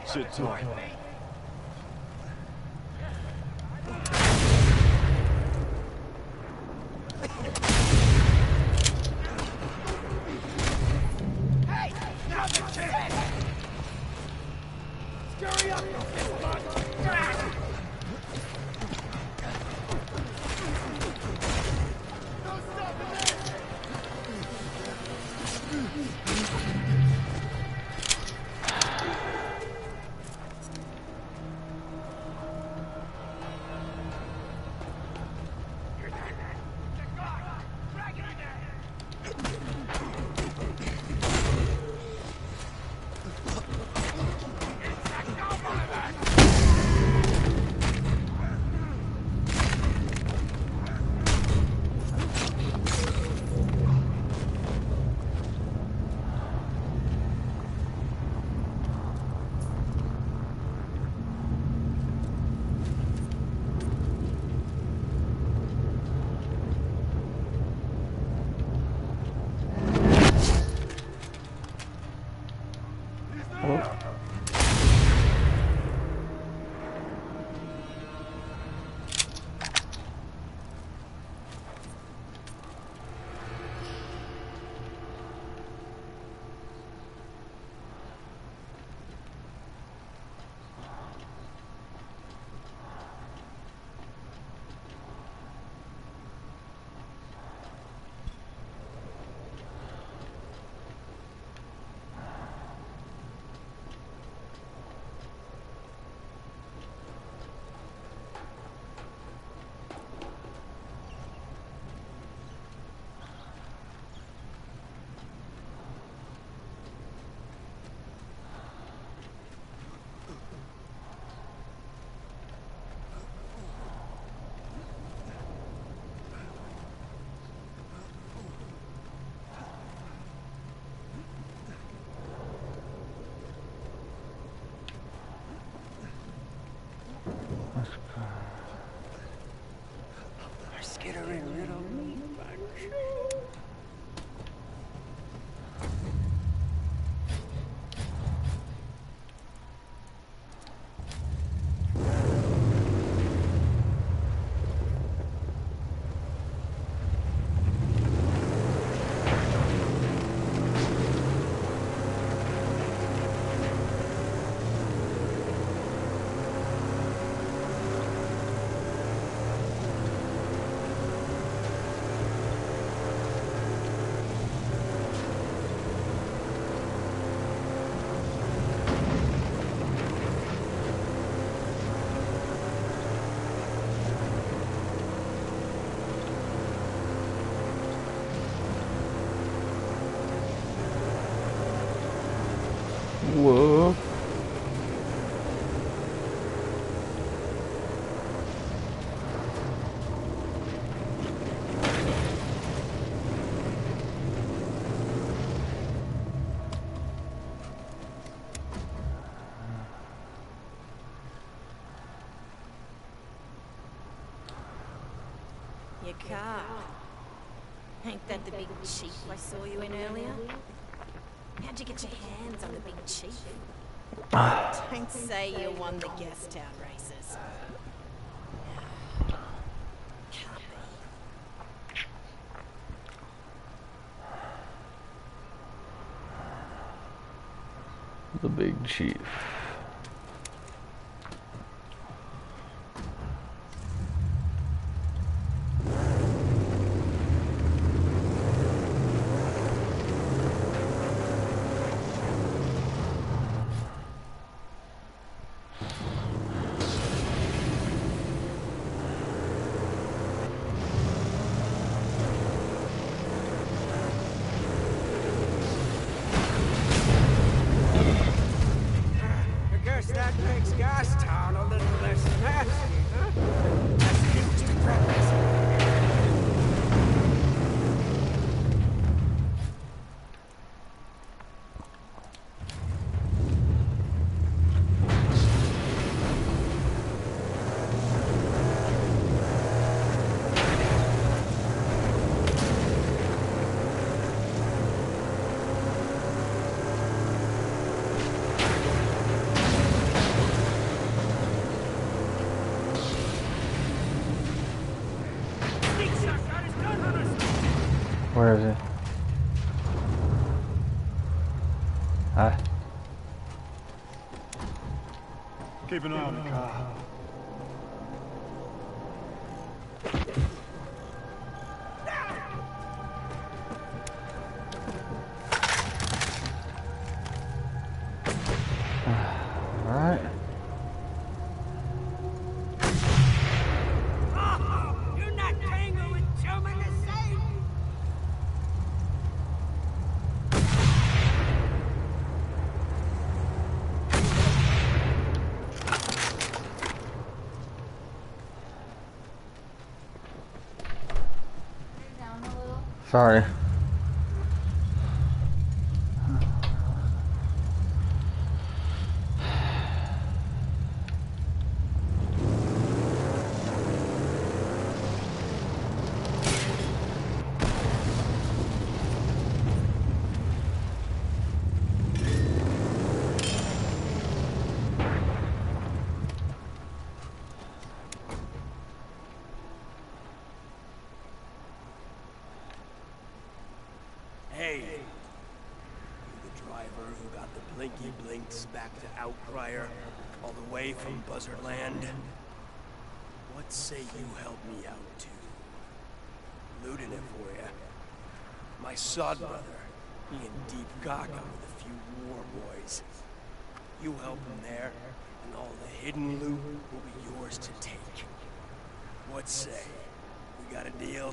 Sit tight. Hey! Now the chance! Scurry up, you fistbug! No stopping this! Skittering little meatbugs. Whoa. Your car. Ain't that the big chief I saw you in earlier? How'd you get your hands on the big chief? Don't say you won the guest town races. Can't be. The big chief. Where is he? Hi. Keep an eye on the car. Alright. You're not tango with German the same. Sorry. Hey, you the driver who got the Blinky Blinks back to Outcrier, all the way from Buzzardland? What say you help me out too? Looting it for ya. My sod brother, he in deep gaga with a few war boys. You help him there, and all the hidden loot will be yours to take. What say? We got a deal?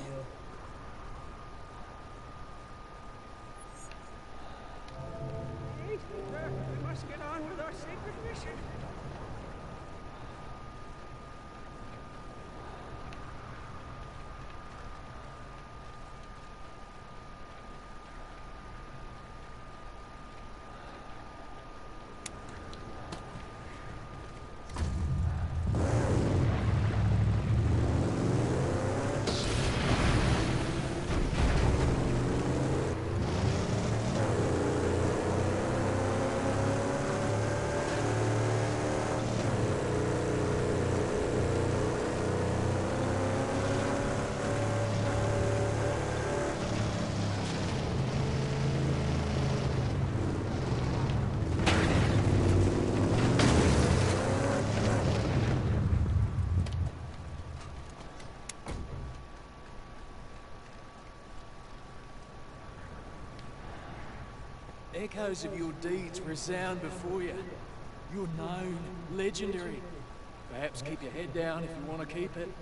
We must get on with our sacred mission. Echoes of your deeds resound before you. You're known, legendary. Perhaps keep your head down if you want to keep it.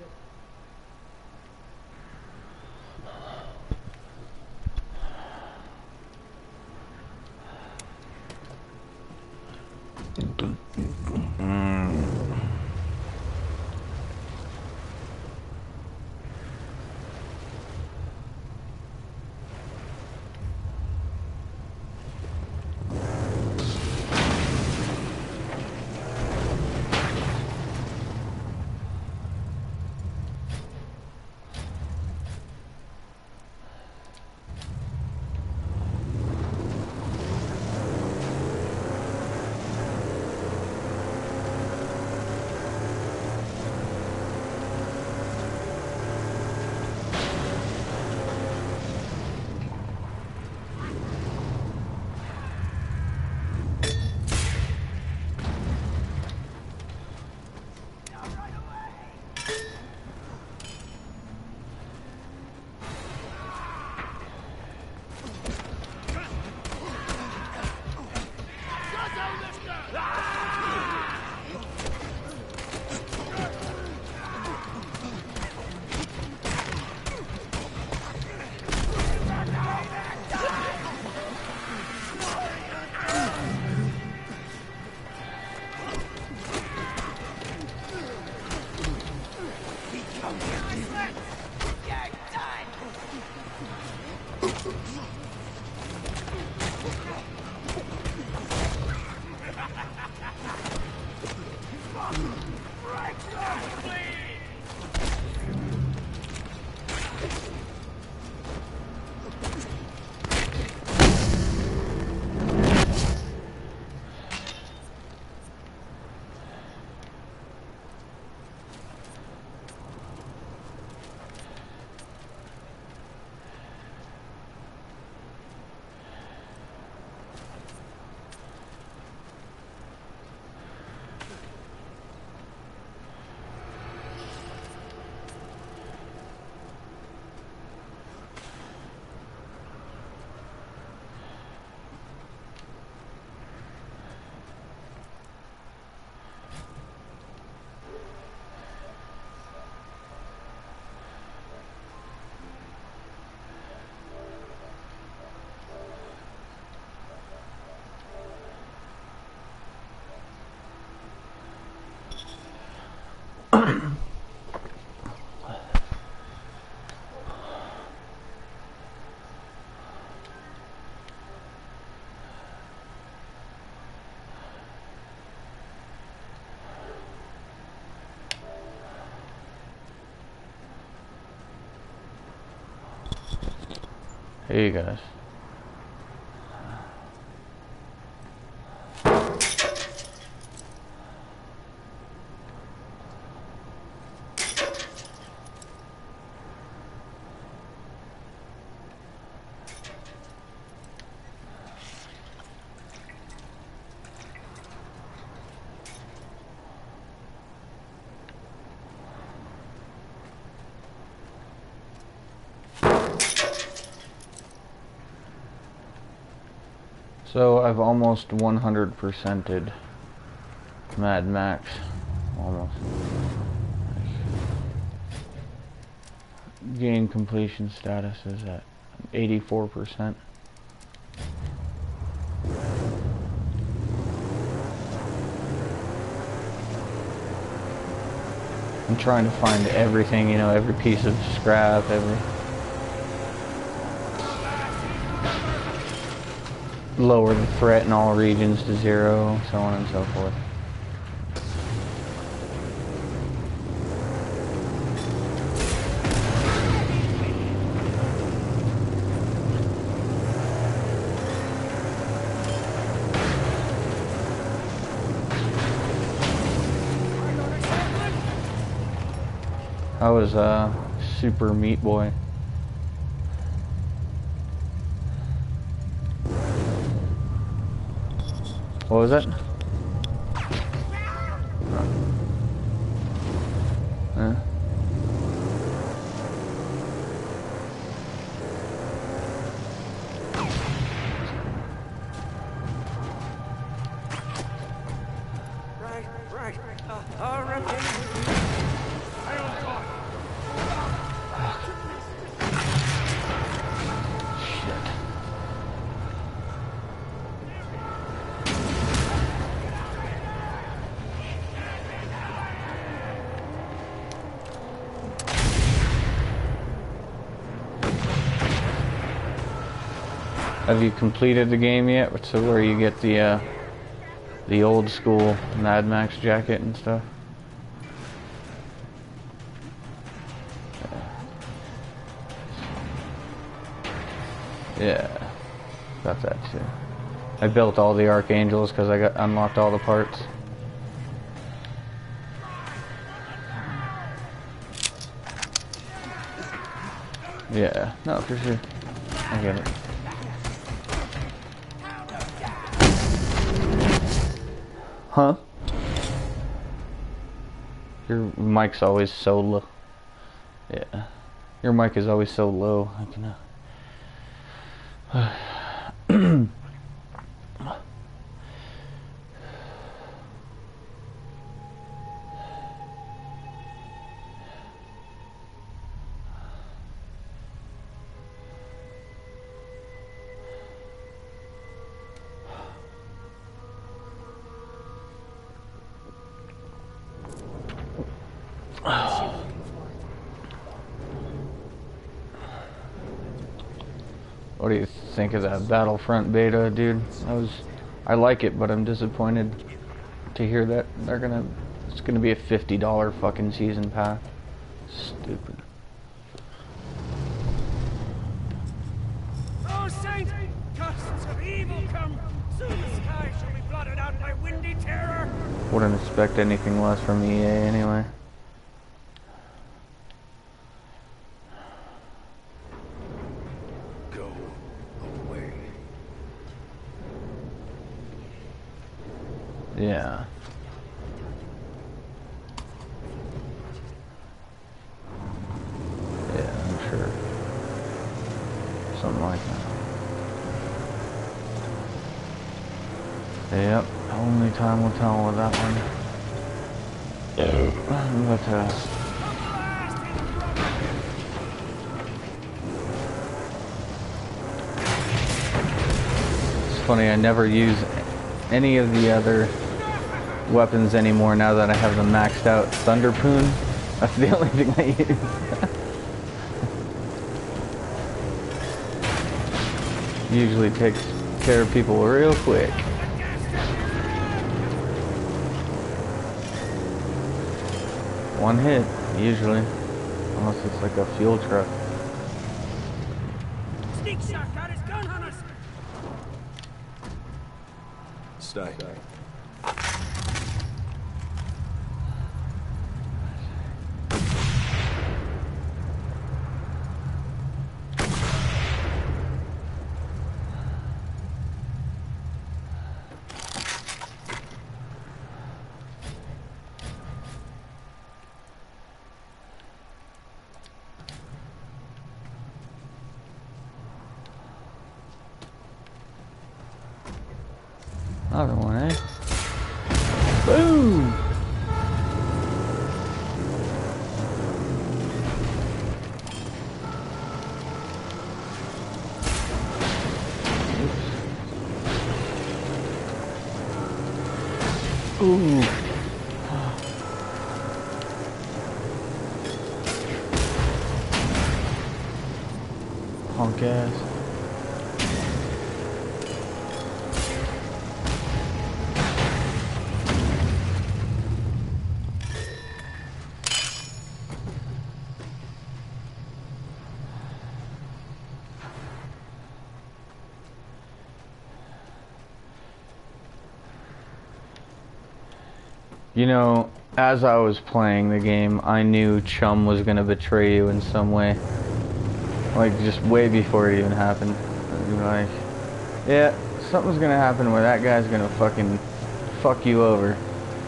Hey guys. So I've almost 100%ed Mad Max. Almost. Game completion status is at 84%. I'm trying to find everything, you know, every piece of scrap, lower the threat in all regions to 0, so on and so forth. I was Super Meat Boy. What was it? Right. All right. I don't talk. Have you completed the game yet? So where you get the old school Mad Max jacket and stuff? Yeah, got that too. I built all the Archangels because I unlocked all the parts. Yeah, no, for sure. I get it. Huh? Your mic's always so low. Yeah. Your mic is always so low. I can What do you think of that Battlefront beta, dude? I like it, but I'm disappointed to hear that it's gonna be a $50 fucking season pass. Stupid. Oh, saint! Gusts of evil come. Soon the sky shall be blotted out by windy terror. Wouldn't expect anything less from EA anyway. Yeah. Yeah, I'm sure. Something like that. Yep, only time will tell with that one. But, it's funny, I never use any of the other weapons anymore now that I have the maxed out Thunderpoon. That's the only thing I use. Usually takes care of people real quick. One hit, usually. Unless it's like a fuel truck. Sneak shot got his gun on us! Stay. Another one, eh? Boom! Oops. Ooh. Honk ass. You know, as I was playing the game, I knew Chum was gonna betray you in some way. Like, just way before it even happened. Like, yeah, something's gonna happen where that guy's gonna fucking fuck you over.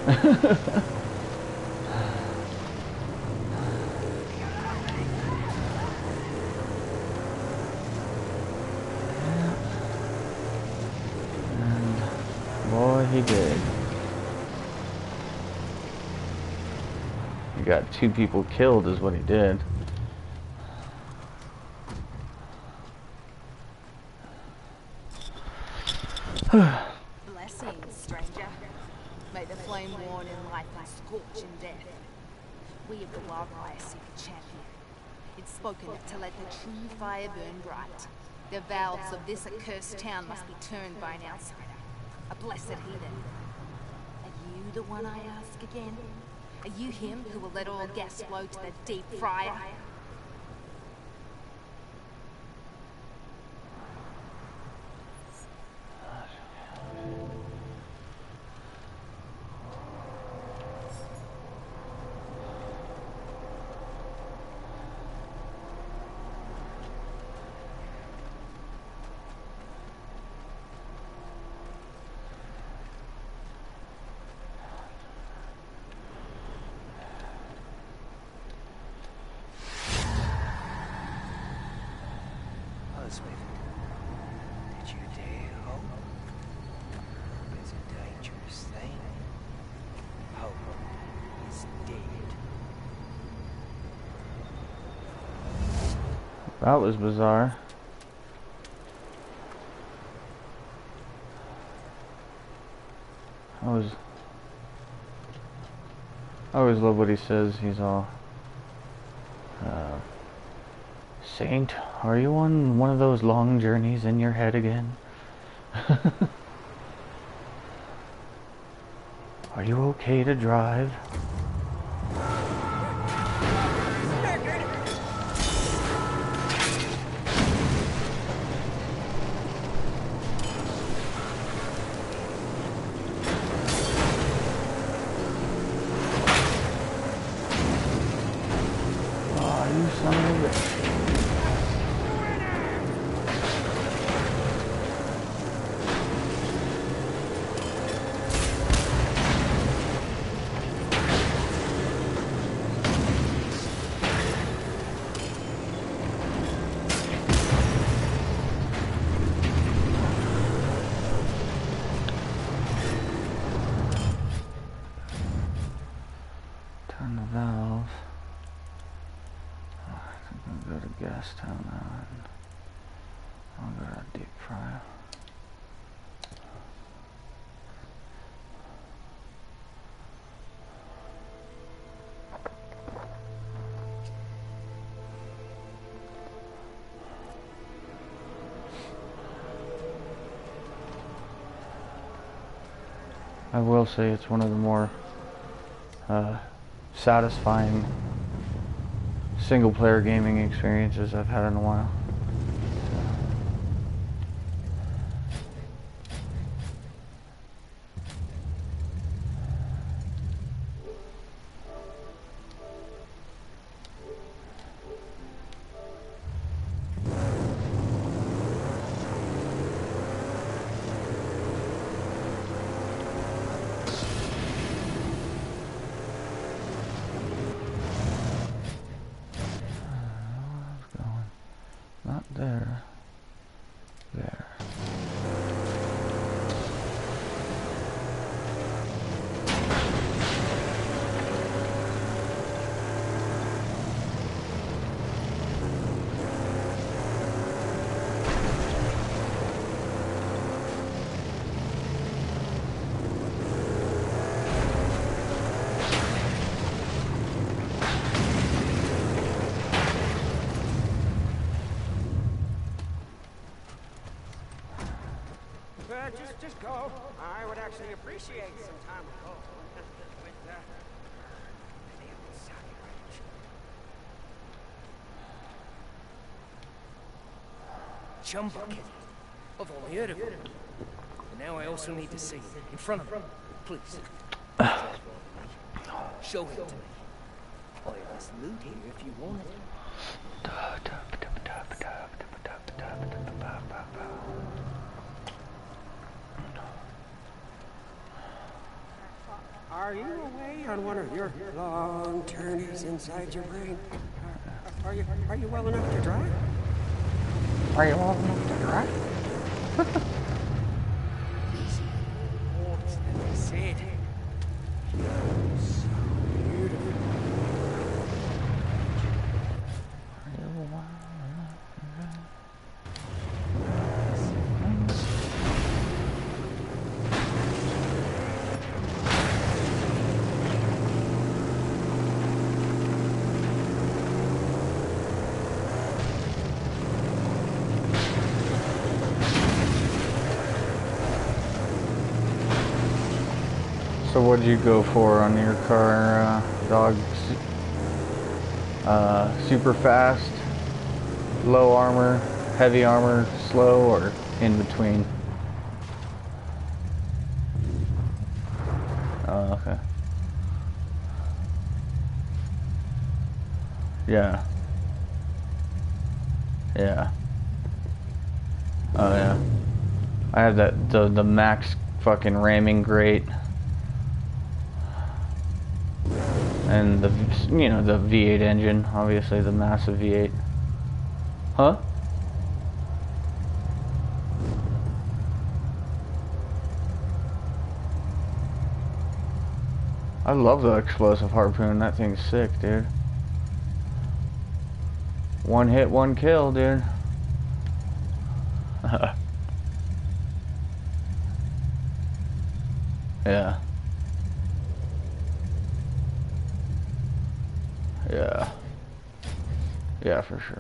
And boy, he did. He got 2 people killed is what he did. Blessings, stranger. May the flame warn in life and scorch in death. We of the Wildfire seek a champion. It's spoken to let the true fire burn bright. The valves of this accursed town must be turned by an outsider. A blessed heathen. Are you the one I ask again? Are you him who will let all gas flow to the deep fryer? Husband, did you dare hope? Hope is a dangerous thing. Hope is dead. That was bizarre. I always love what he says. He's all, Saint, are you on one of those long journeys in your head again? Are you okay to drive? Oh, you son of a bitch. Turn the valve. Oh, I think I'll go to Gastown now and I'll go to deep fryer. I will say it's one of the more satisfying single-player gaming experiences I've had in a while. Yeah, just go. I would actually appreciate some time alone. With, the Saki Ranch. Chum bucket. I've only heard of it. And now I also need to see it. In front of me. Please. Show it to me. I have this loot here if you want it. Are you away on one of your long journeys inside your brain? Are you well enough to drive? Are you old enough to drive? What's that I said? So what'd you go for on your car, dog? Super fast, low armor, heavy armor, slow, or in between? Oh, okay. Yeah. Yeah. Oh yeah. I had the max fucking ramming grate. And the, you know, the V8 engine, obviously the massive V8. Huh? I love the explosive harpoon. That thing's sick, dude. One hit, one kill, dude. Yeah. Yeah. Yeah, for sure.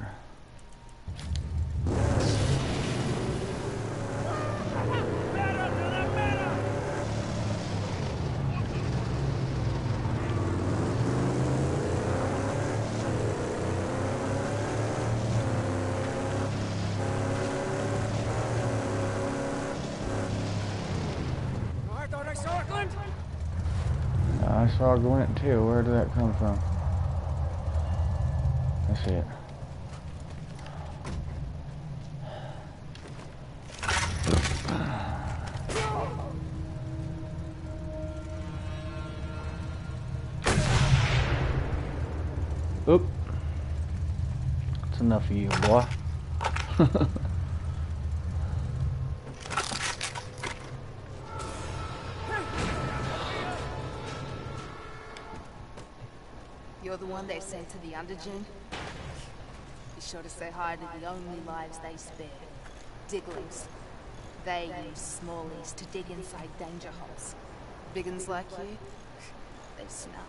I thought I saw a glint. I saw a glint too. Where did that come from? I see it. Oop. That's enough of you, boy. You're the one they sent to the Undergen? Be sure to say hi to the only lives they spare. Digglings. They use smallies to dig inside danger holes. Biggins like you, they snuff.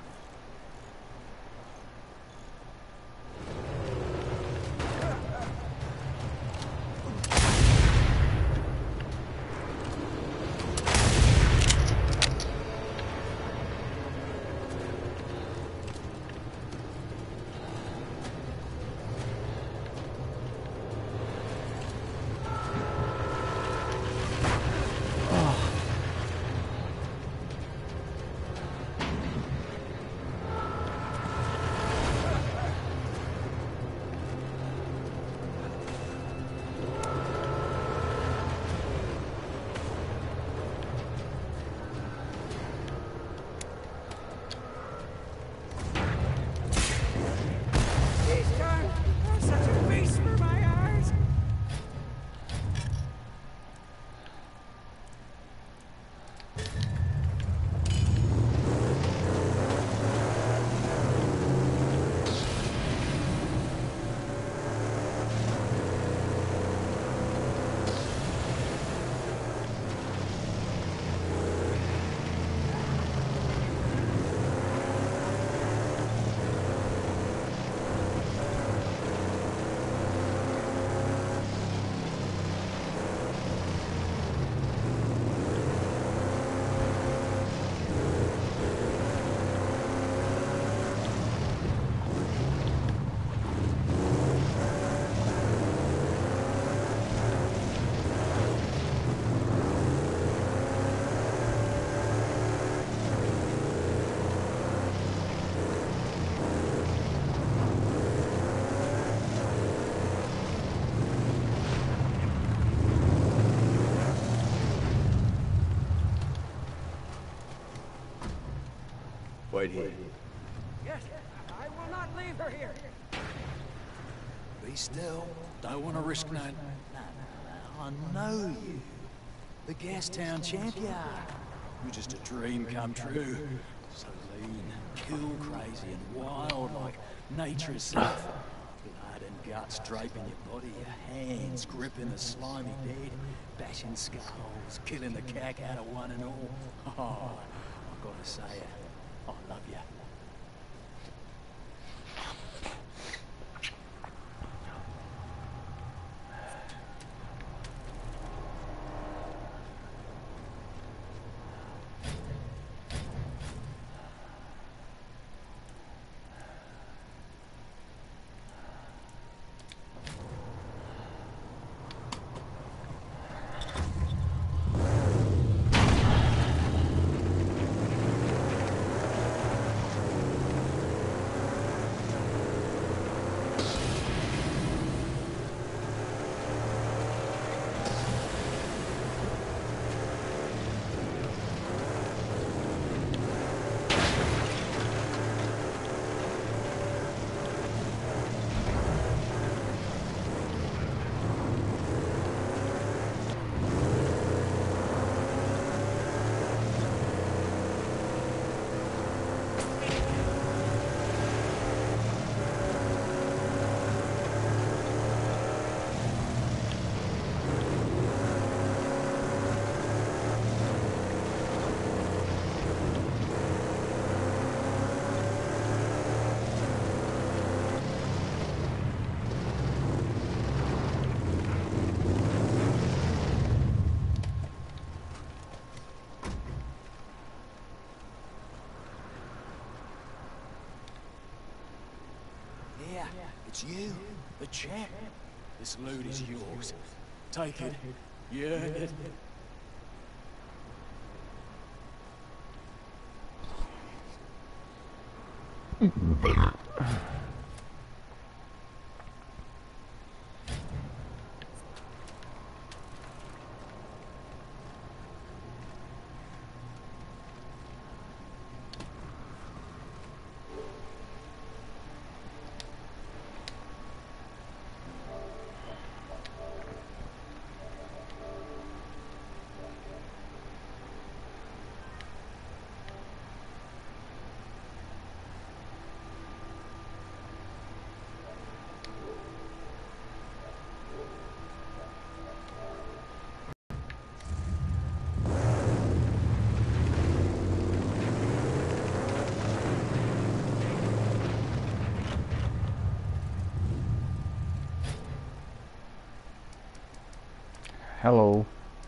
Wait here. Yes, I will not leave her here. Be still. Don't want to risk none. I know you. The Gastown champion. You're just a dream come true. So lean, kill crazy and wild like nature itself. Blood and guts draping your body, your hands gripping the slimy dead, bashing skulls, killing the cack out of one and all. Oh, I've got to say it. I love you. It's you, the champ. This loot is yours. Take it. You earned it. Hello.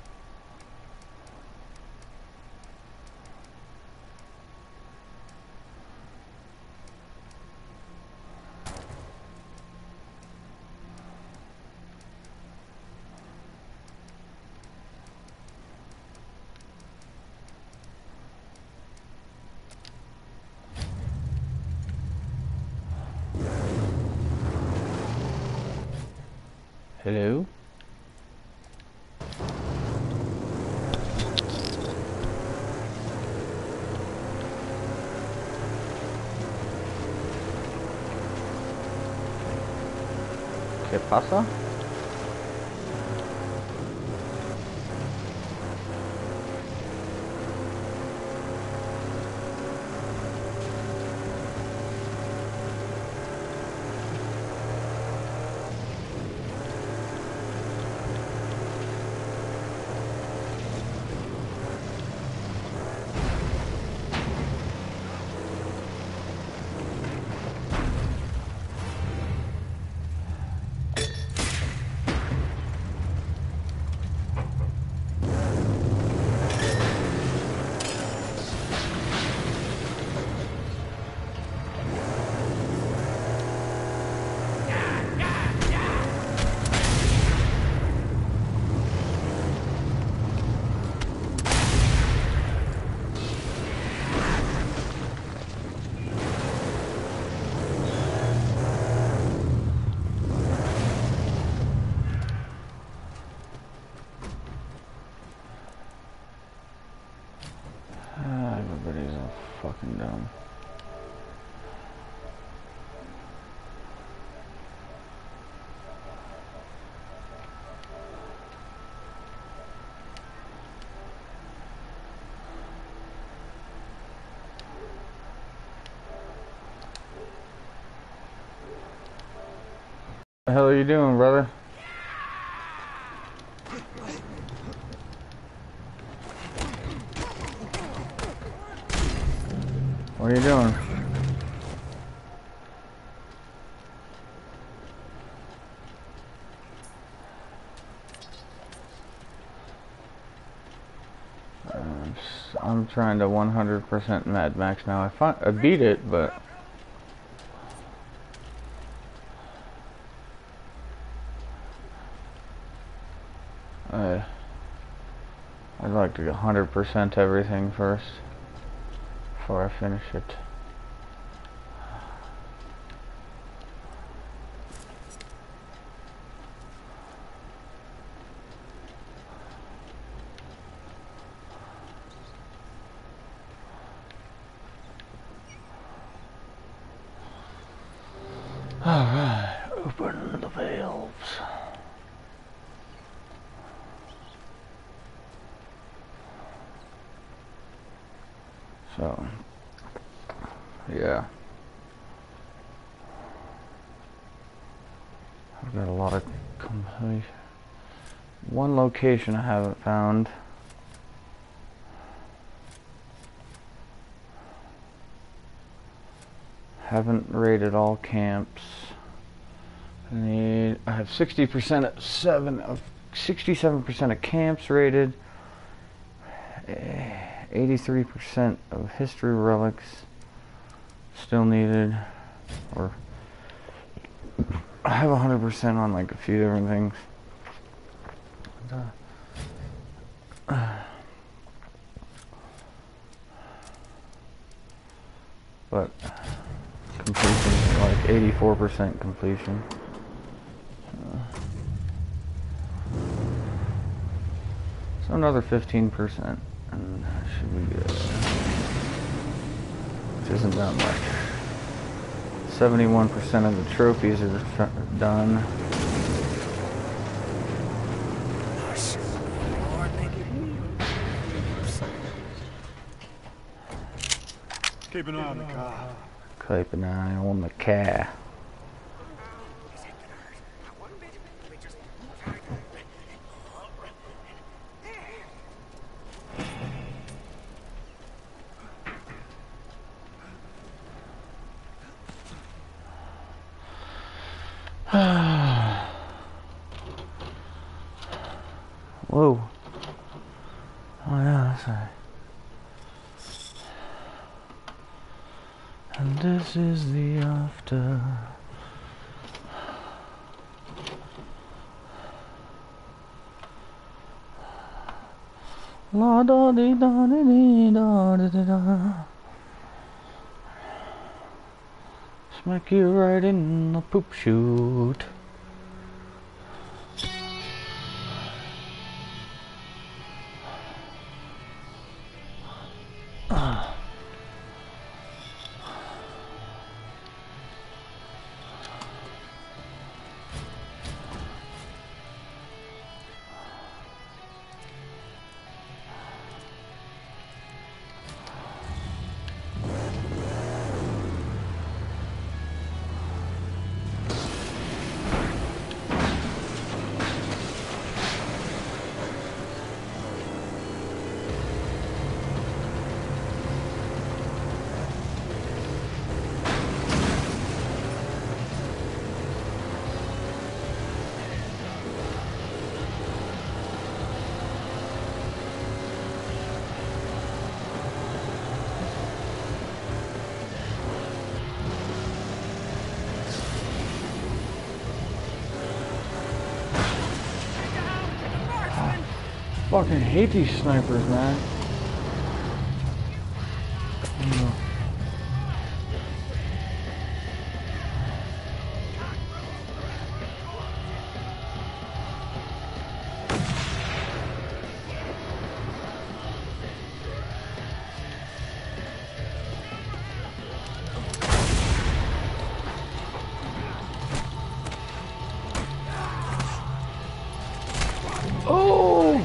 Hello? ¿Qué pasa? Everybody's all fucking dumb. The hell are you doing, brother? What are you doing? I'm trying to 100% Mad Max now. I beat it, but I'd like to 100% everything first before I finish it. Alright, open the valves. So, yeah. I've got a lot of completion. One location I haven't found. Haven't raided all camps. I have 60% at 67% of camps raided. 83% of history relics still needed. Or I have 100% on like a few different things. But completion, like 84% completion. So another 15%, and should be good. Which isn't that much. 71% of the trophies are done. Keep an eye on the car. Keep an eye on the car. Whoa. Oh yeah, that's right. And this is the after. La da dee da dee dee da da da da. Smack you right in the poop chute. Fucking hate these snipers, man. Oh!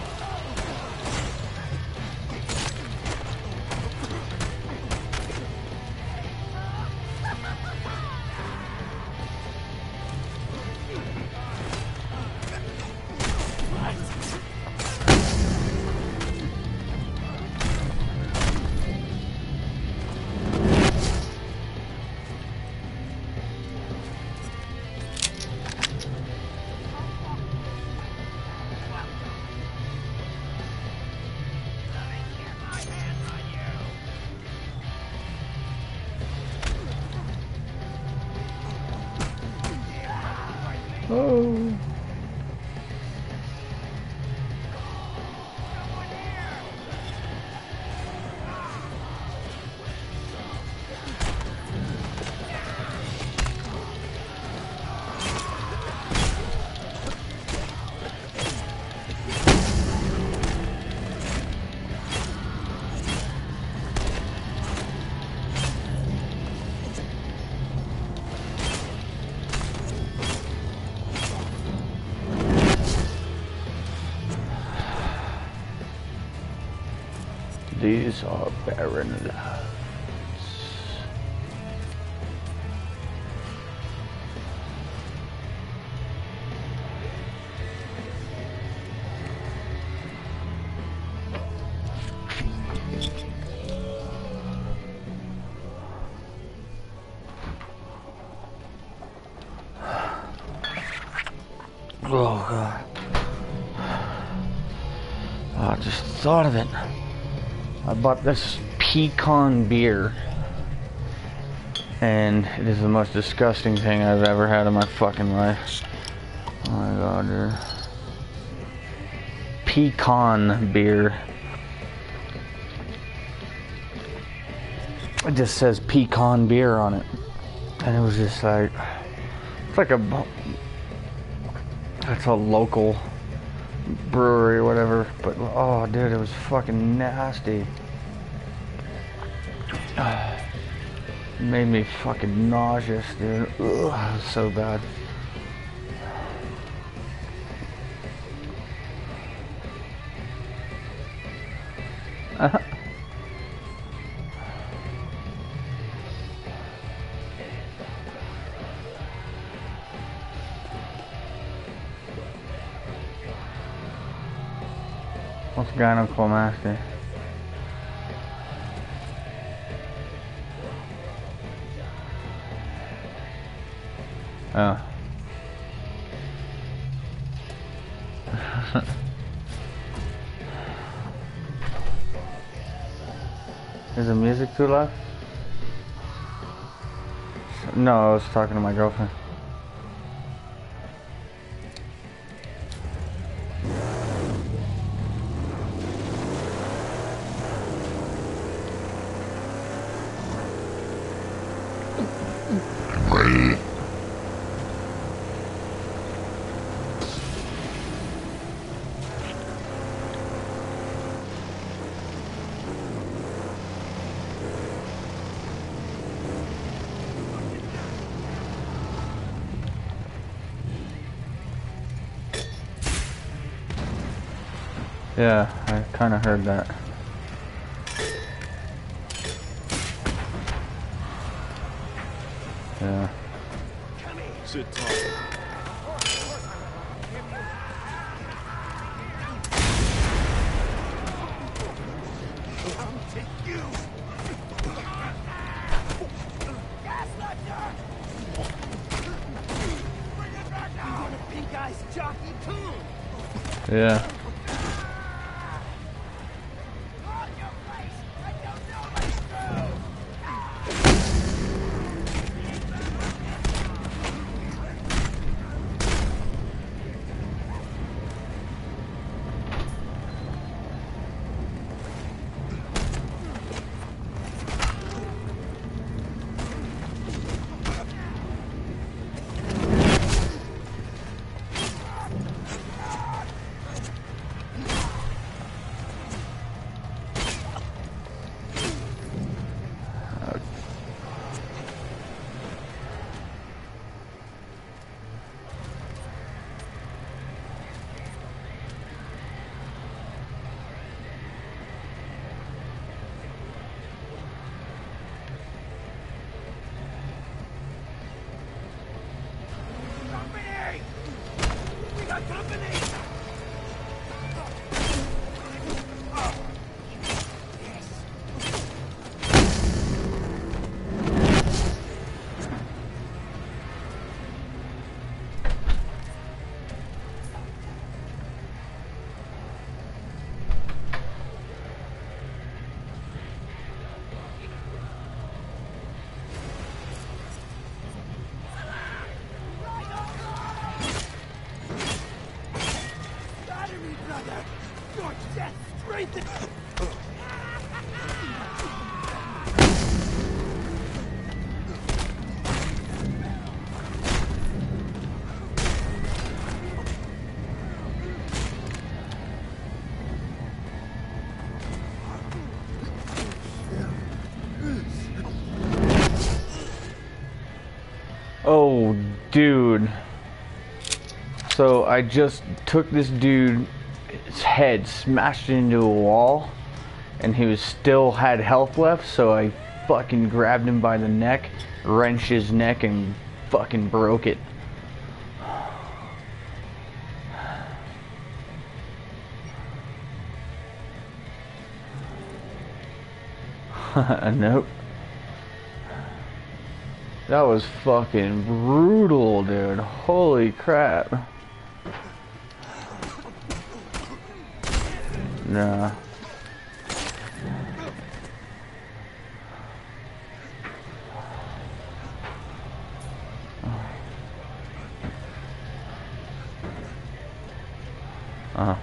These are barren lands. Oh God. Oh, I just thought of it. I bought this pecan beer. And it is the most disgusting thing I've ever had in my fucking life. Oh my God, dude. Pecan beer. It just says pecan beer on it. And it was just like, it's like that's a local brewery or whatever, but oh dude, it was fucking nasty. It made me fucking nauseous, dude. Ugh, it was so bad. What's gynecomastia? Oh. Is the music too loud? No, I was talking to my girlfriend. Yeah, I kind of heard that. Yeah. Sit tight. Yeah. Oh, dude. So I just took this dude's head, smashed it into a wall, and he was still had health left, so I fucking grabbed him by the neck, wrenched his neck, and fucking broke it. Nope. That was fucking brutal, dude. Holy crap. Nah. Uh-huh.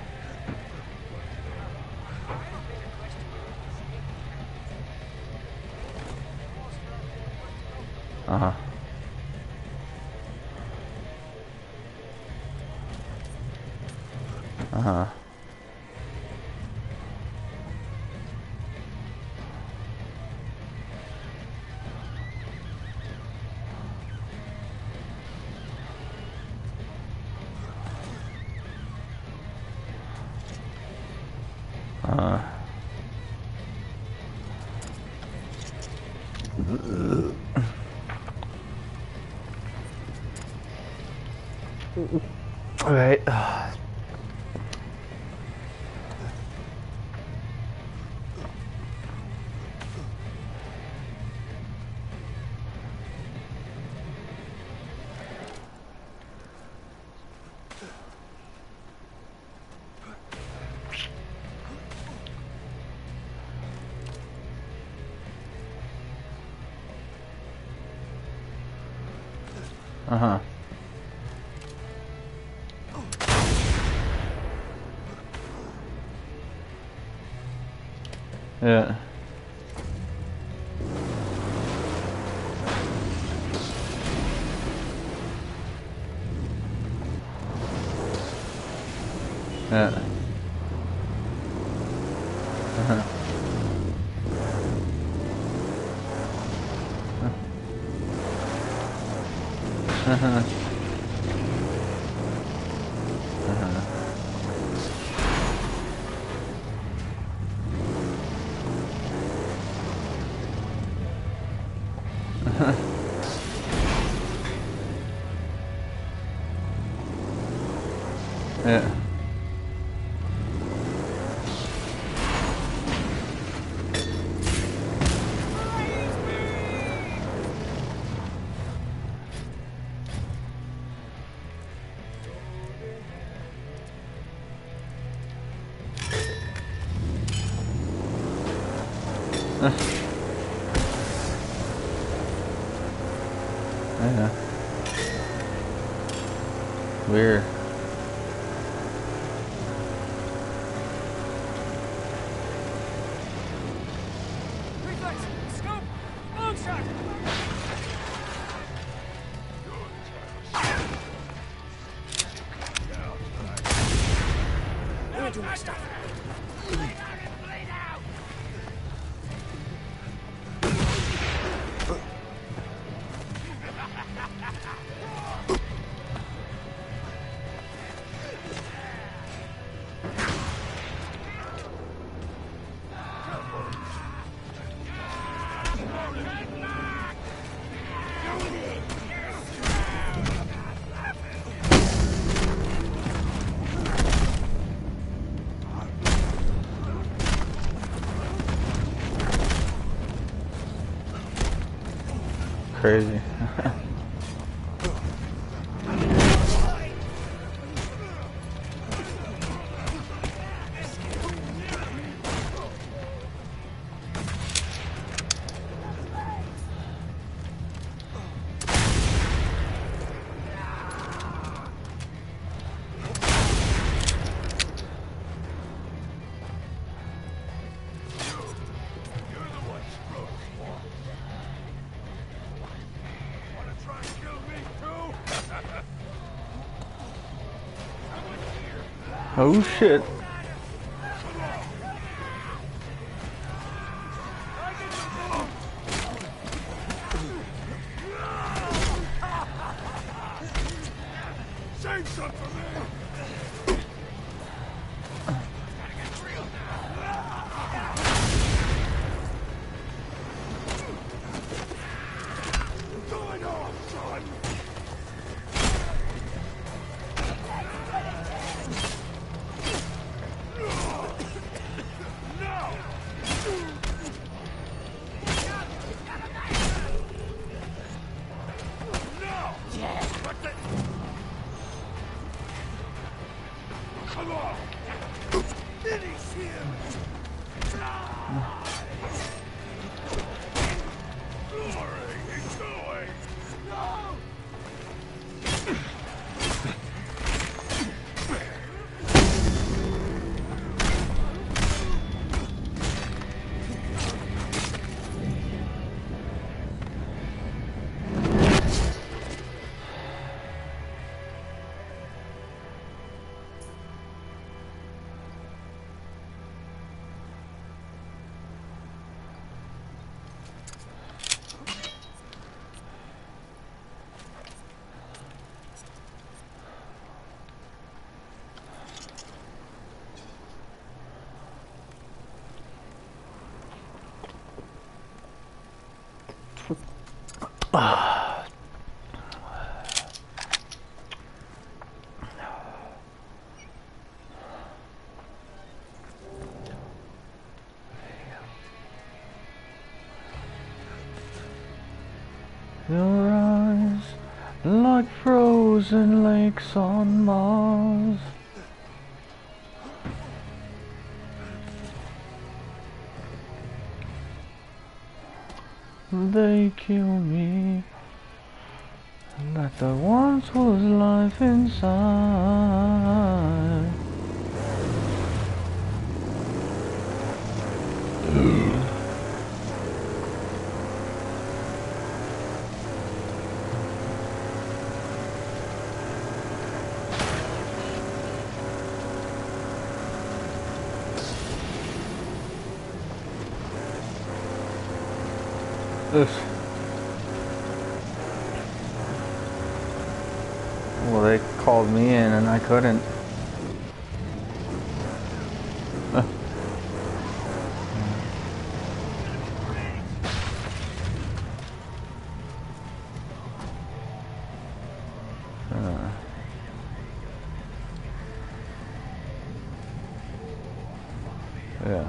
Uh-huh. Uh-huh. All right. Uh-huh. Yeah. Yeah. Uh-huh. Uh-huh. Yeah. Yeah. Weird. Reflex! Scope! Long shot! Let me do my stuff. Crazy. Oh shit. Save some for me! Your eyes like frozen lakes on Mars. They kill me like there once was life inside. Ugh. Well, they called me in and I couldn't. Yeah.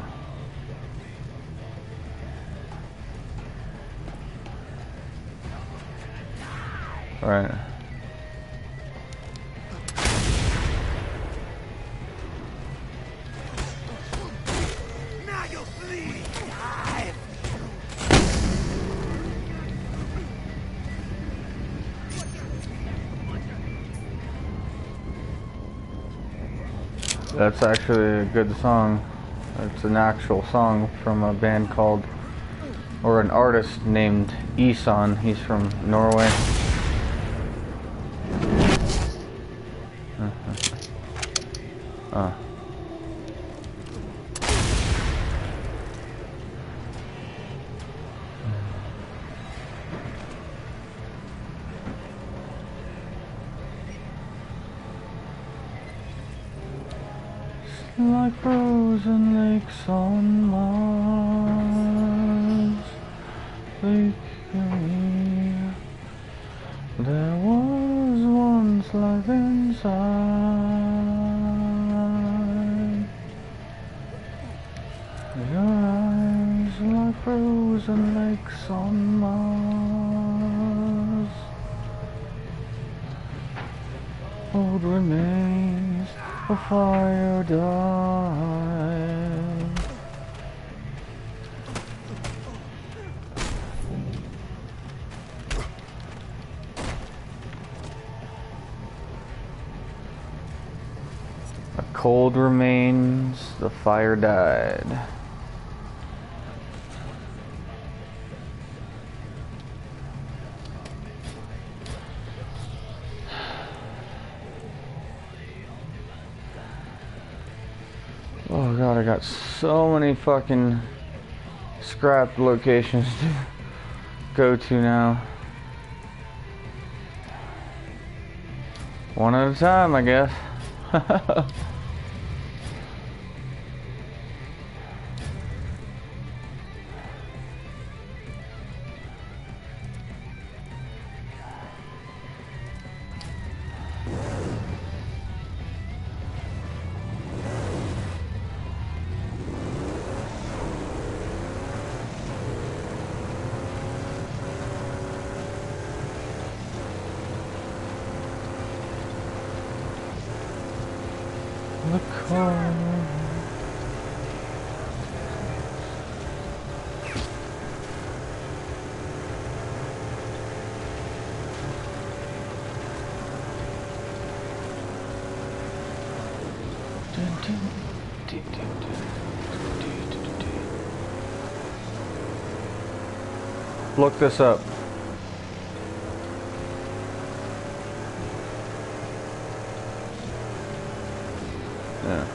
Right. Now you'll bleed. That's actually a good song. It's an actual song from a band called, or an artist named Isan. He's from Norway. Like frozen lakes on Mars, they kill me. There was once life inside. Your eyes like frozen lakes on Mars. Old remains of fire died. A cold remains, the fire died. Oh god, I got so many fucking scrap locations to go to now. One at a time, I guess. The car. Look this up. Yeah.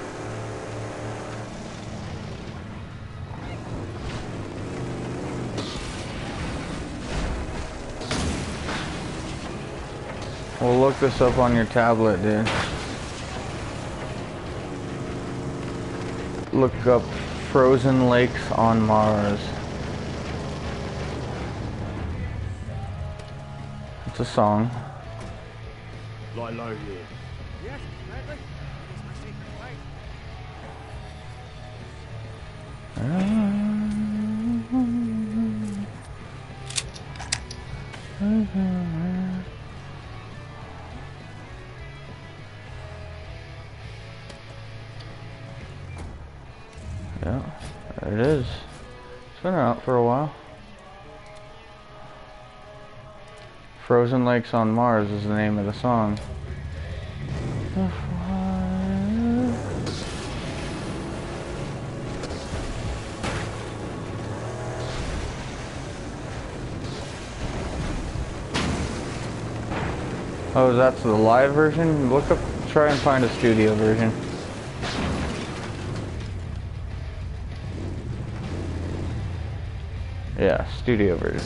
Well, look this up on your tablet, dude. Look up frozen lakes on Mars. It's a song. Lie low here. Yes, gladly. It's my secret way. Yeah, there it is. It's been out for a while. Frozen Lakes on Mars is the name of the song. Oh, that's the live version? Look up, try and find a studio version. Yeah, studio version.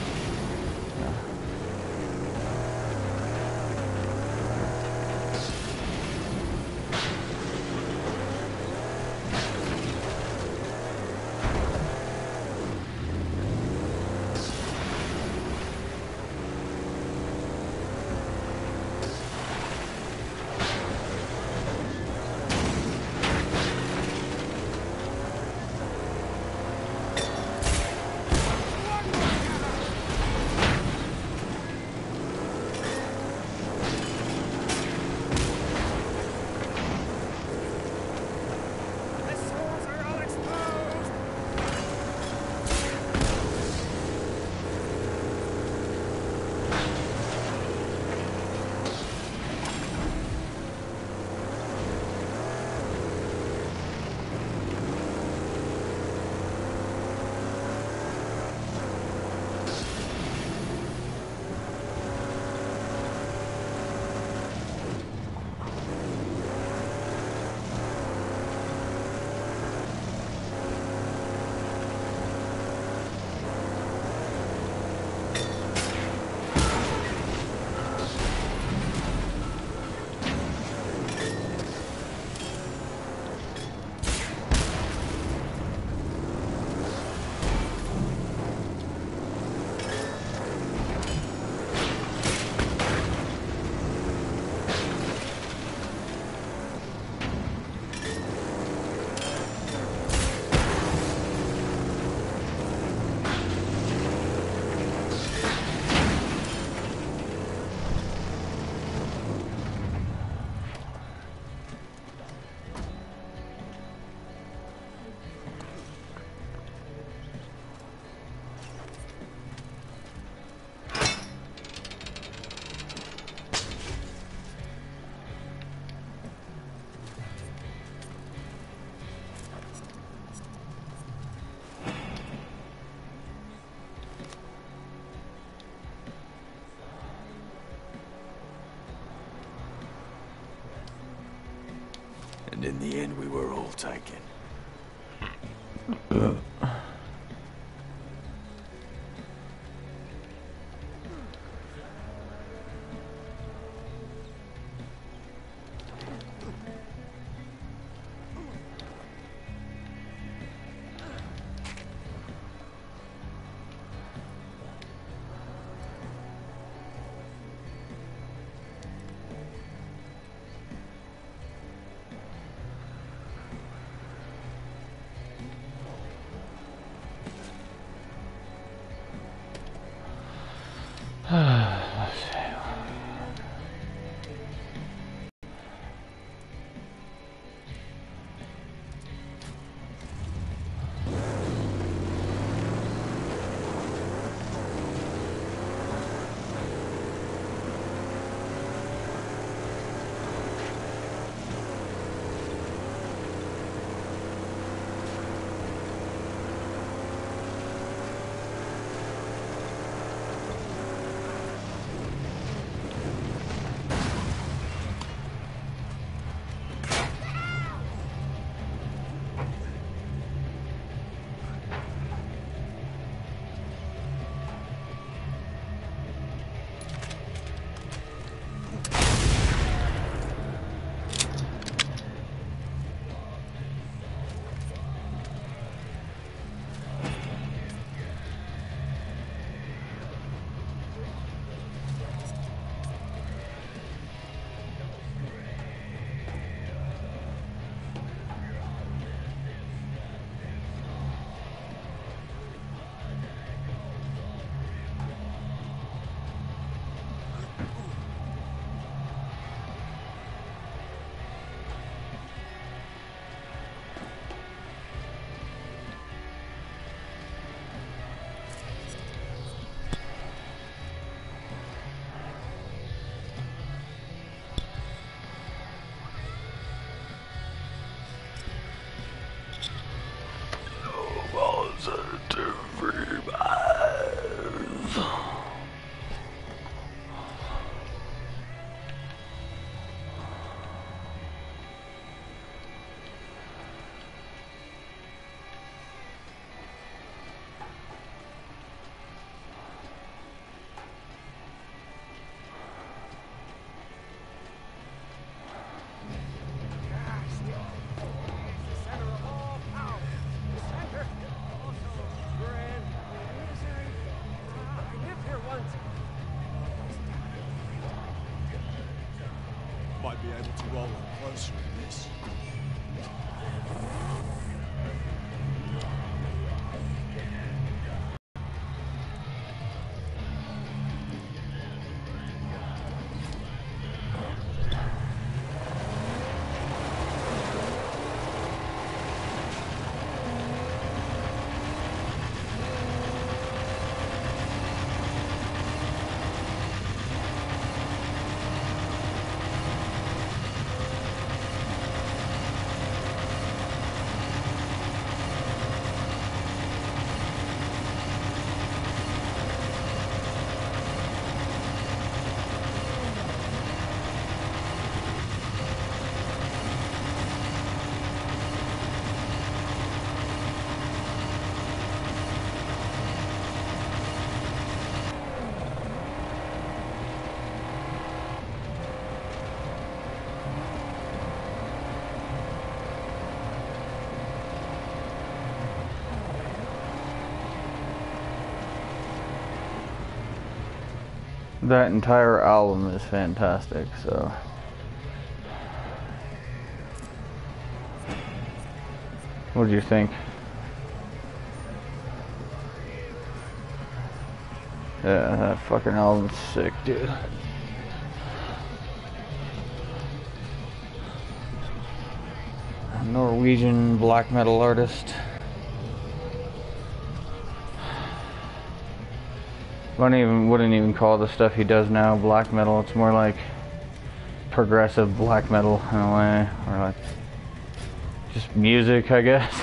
The souls are all exposed. And in the end, we were all taken. able to roll up closer than this. That entire album is fantastic, so what do you think? Yeah, that fucking album's sick, dude. Norwegian black metal artist. Wouldn't even call the stuff he does now black metal. It's more like progressive black metal in a way, or like just music, I guess.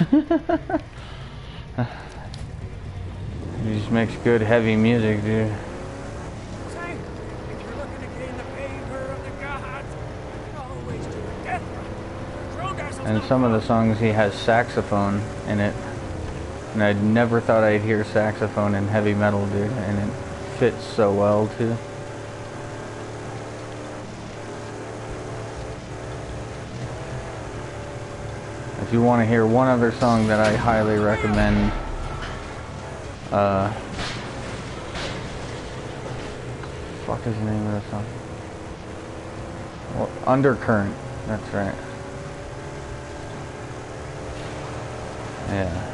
He just makes good heavy music, dude. Say, if you're looking to gain the favor of the gods, you can always do a death run. And some of the songs he has saxophone in it, and I never thought I'd hear saxophone in heavy metal, dude, and it fits so well too. If you want to hear one other song that I highly recommend, fuck is the name of the song? Well, Undercurrent, that's right. Yeah.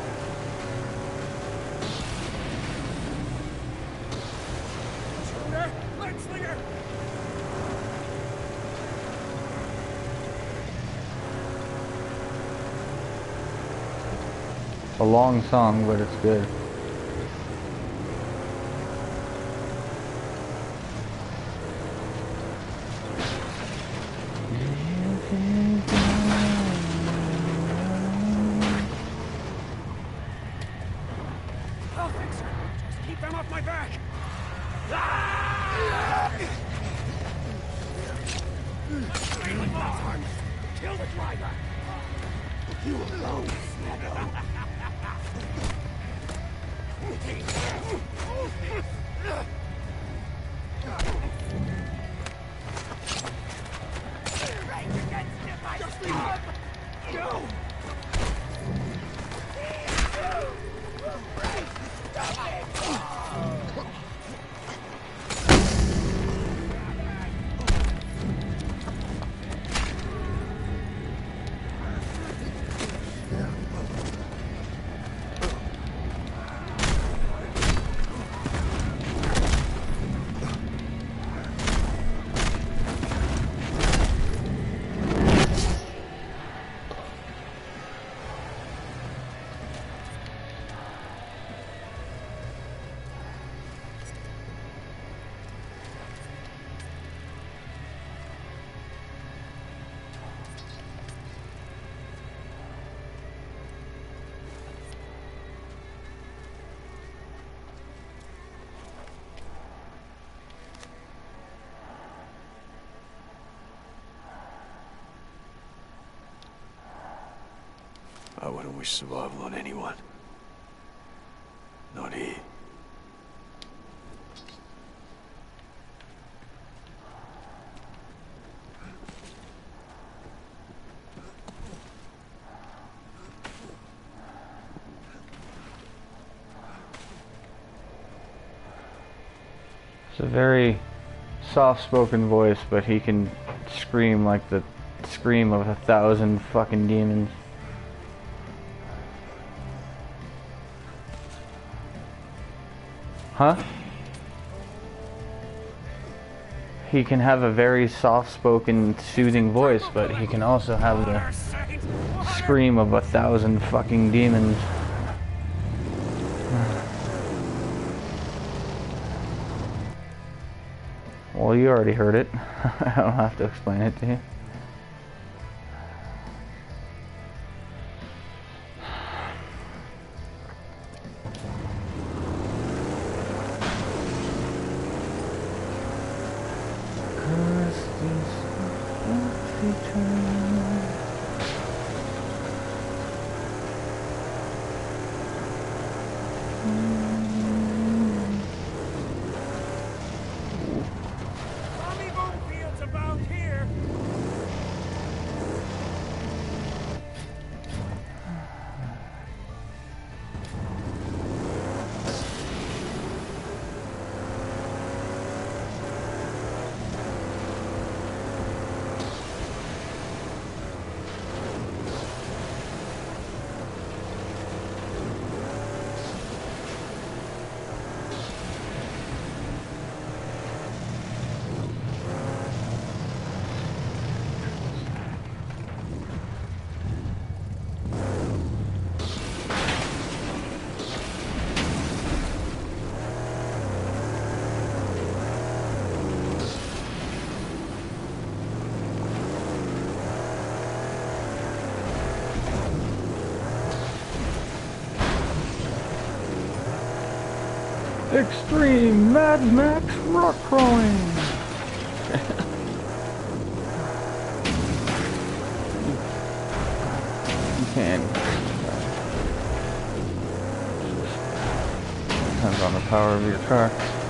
A long song, but it's good. I'll fix her. Just keep them off my back. Kill the driver. You alone, Snaggo. I wouldn't wish survival on anyone. Not here. It's a very soft-spoken voice, but he can scream like the scream of 1,000 fucking demons. Huh? He can have a very soft-spoken, soothing voice, but he can also have the scream of 1,000 fucking demons. Well, you already heard it. I don't have to explain it to you. Tommy Bonefield's about here. Extreme Mad Max rock crawling. You can. Depends on the power of your car.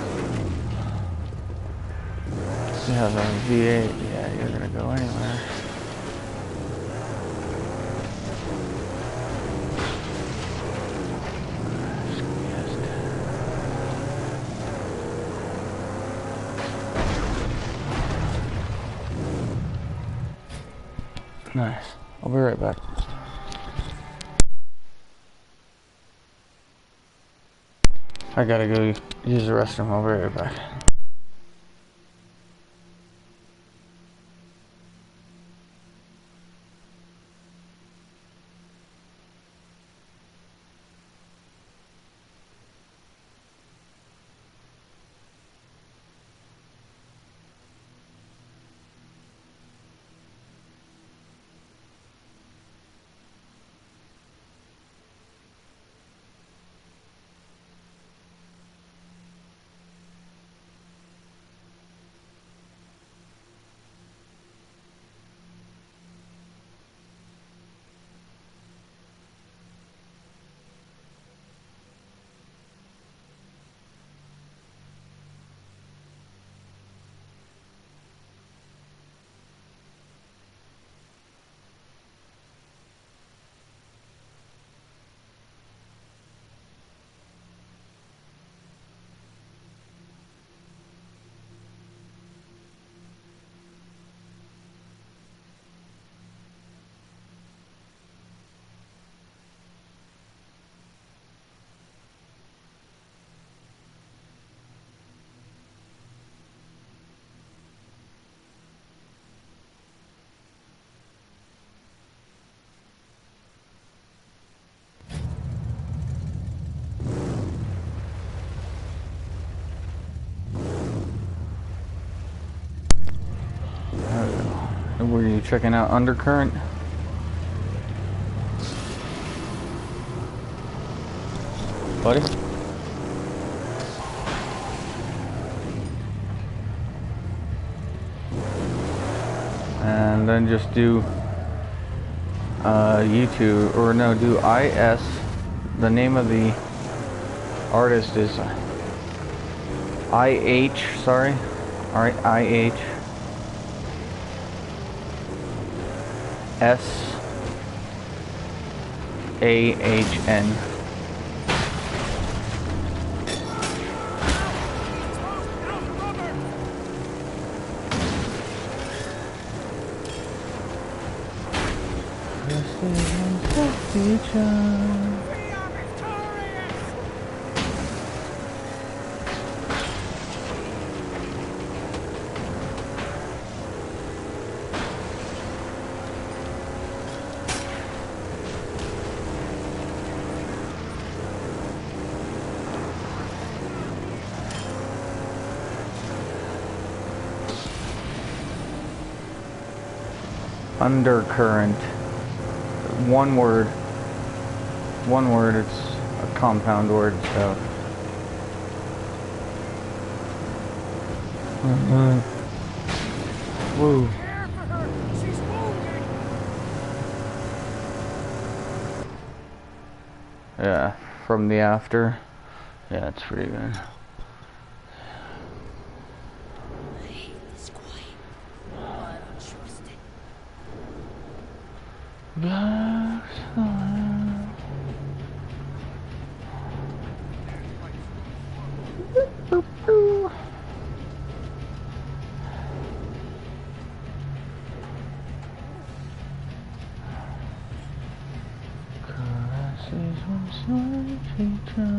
You have a V8, yeah, you're gonna go anywhere. Nice. I'll be right back. I gotta go use the restroom. I'll be right back. Were you checking out Undercurrent? Buddy? And then just do YouTube, or no, do IS. The name of the artist is IH, sorry. Alright, IH. SAHN. feature. We are victorious! Undercurrent. One word. One word, it's a compound word, so. Woo. Care for her! She's wounded! Yeah, from the after. Yeah, it's pretty good. I hate this quiet. I don't trust it. Black sun. Boop, boop. Caresses one side feature.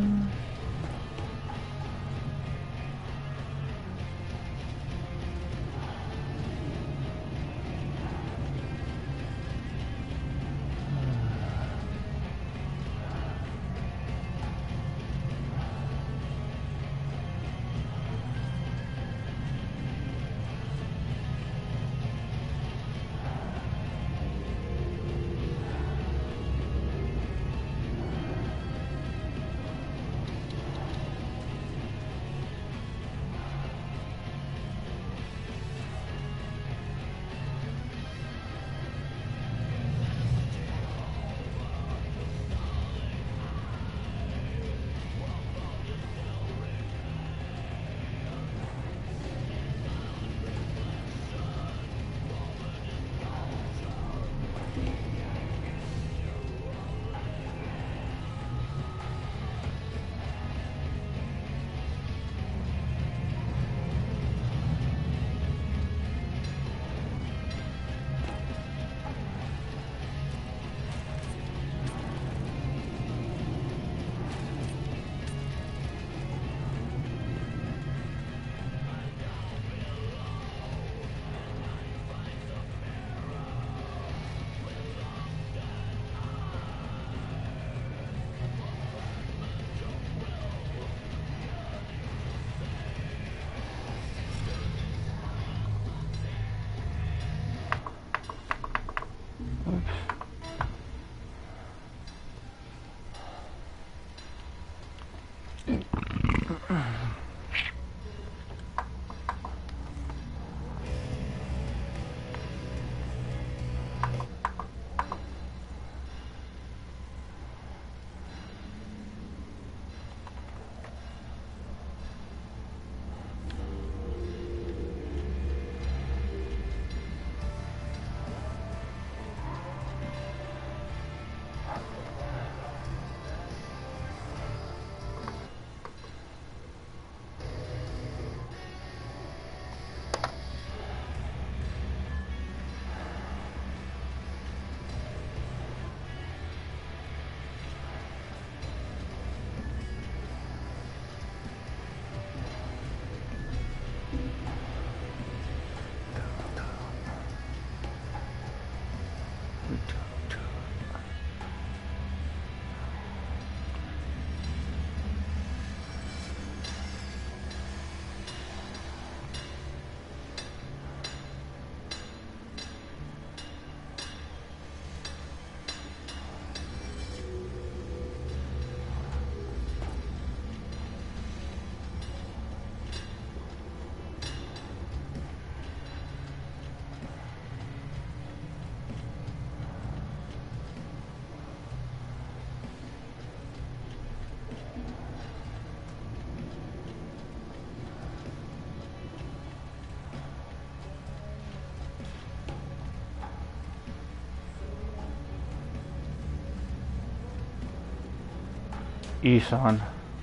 Isan.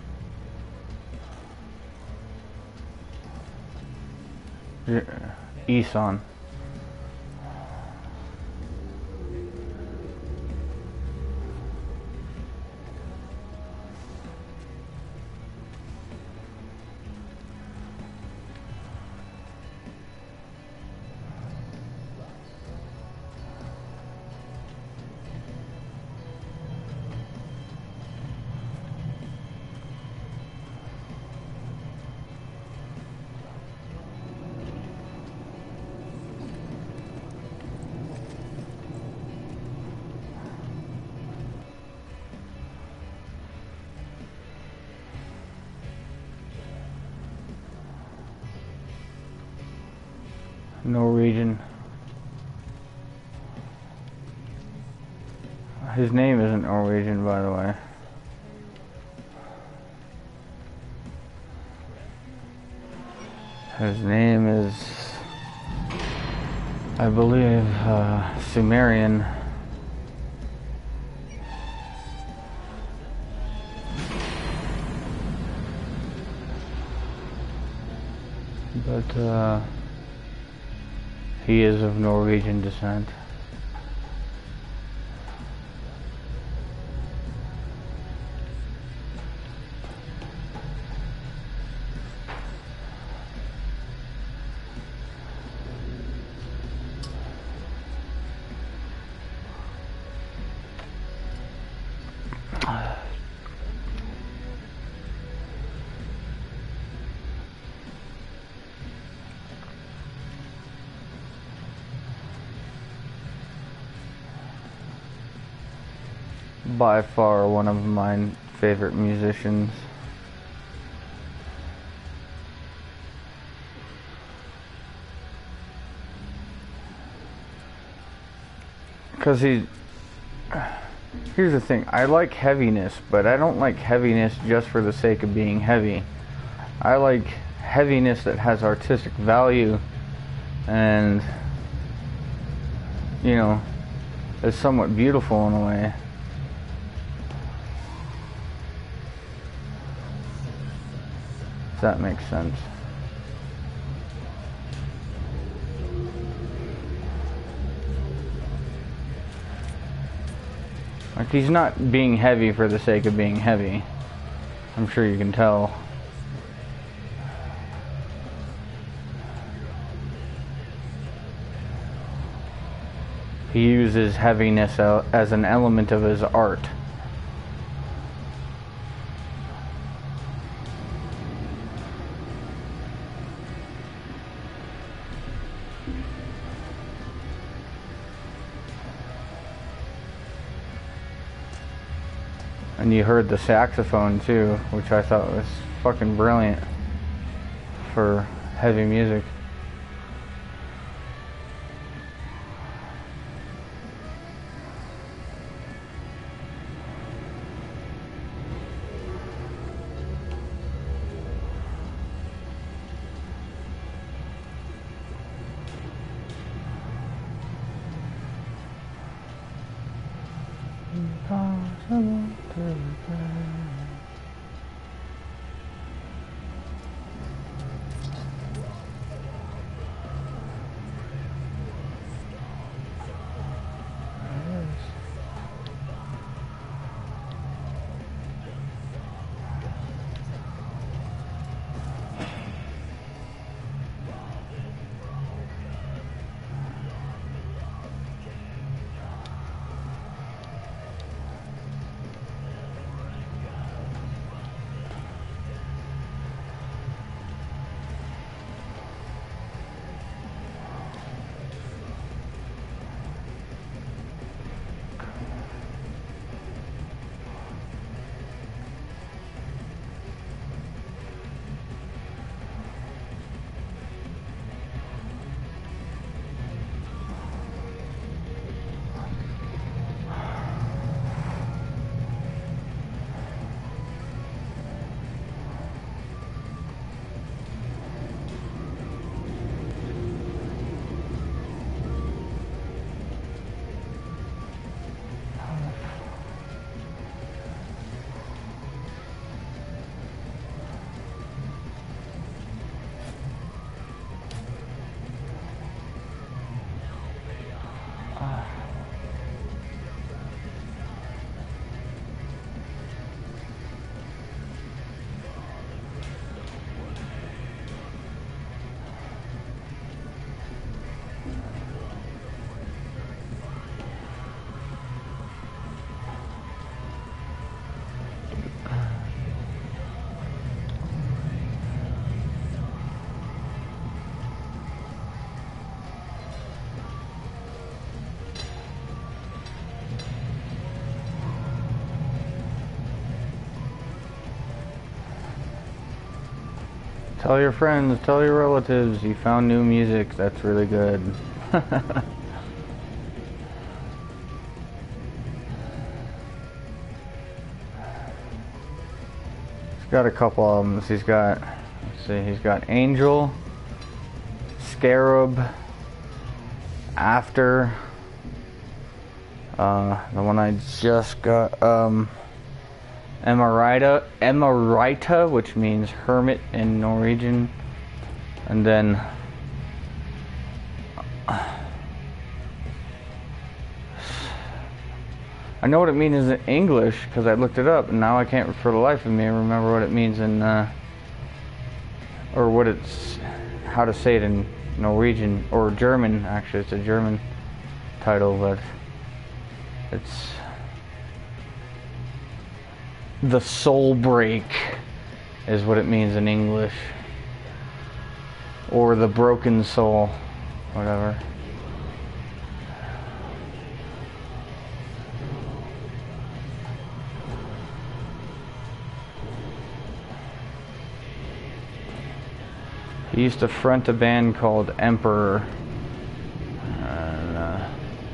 Yeah, Isan. Norwegian. His name isn't Norwegian, by the way. His name is, I believe, Sumerian. But, he is of Norwegian descent. By far one of my favorite musicians. Because here's the thing, I like heaviness, but I don't like heaviness just for the sake of being heavy. I like heaviness that has artistic value and, you know, is somewhat beautiful in a way. If that makes sense. Like, he's not being heavy for the sake of being heavy. I'm sure you can tell. He uses heaviness as an element of his art. And you heard the saxophone too, which I thought was fucking brilliant for heavy music. Impossible to repair. Tell your friends, tell your relatives you found new music. That's really good. He's got a couple albums. He's got, let's see, he's got Angel, Scarab, After, the one I just got, Emerita, which means hermit in Norwegian, and then I know what it means in English because I looked it up, and now I can't for the life of me remember what it means in or what it's how to say it in Norwegian or German. Actually, it's a German title, but it's The Soul Break is what it means in English, or the broken soul, whatever. He used to front a band called Emperor. And,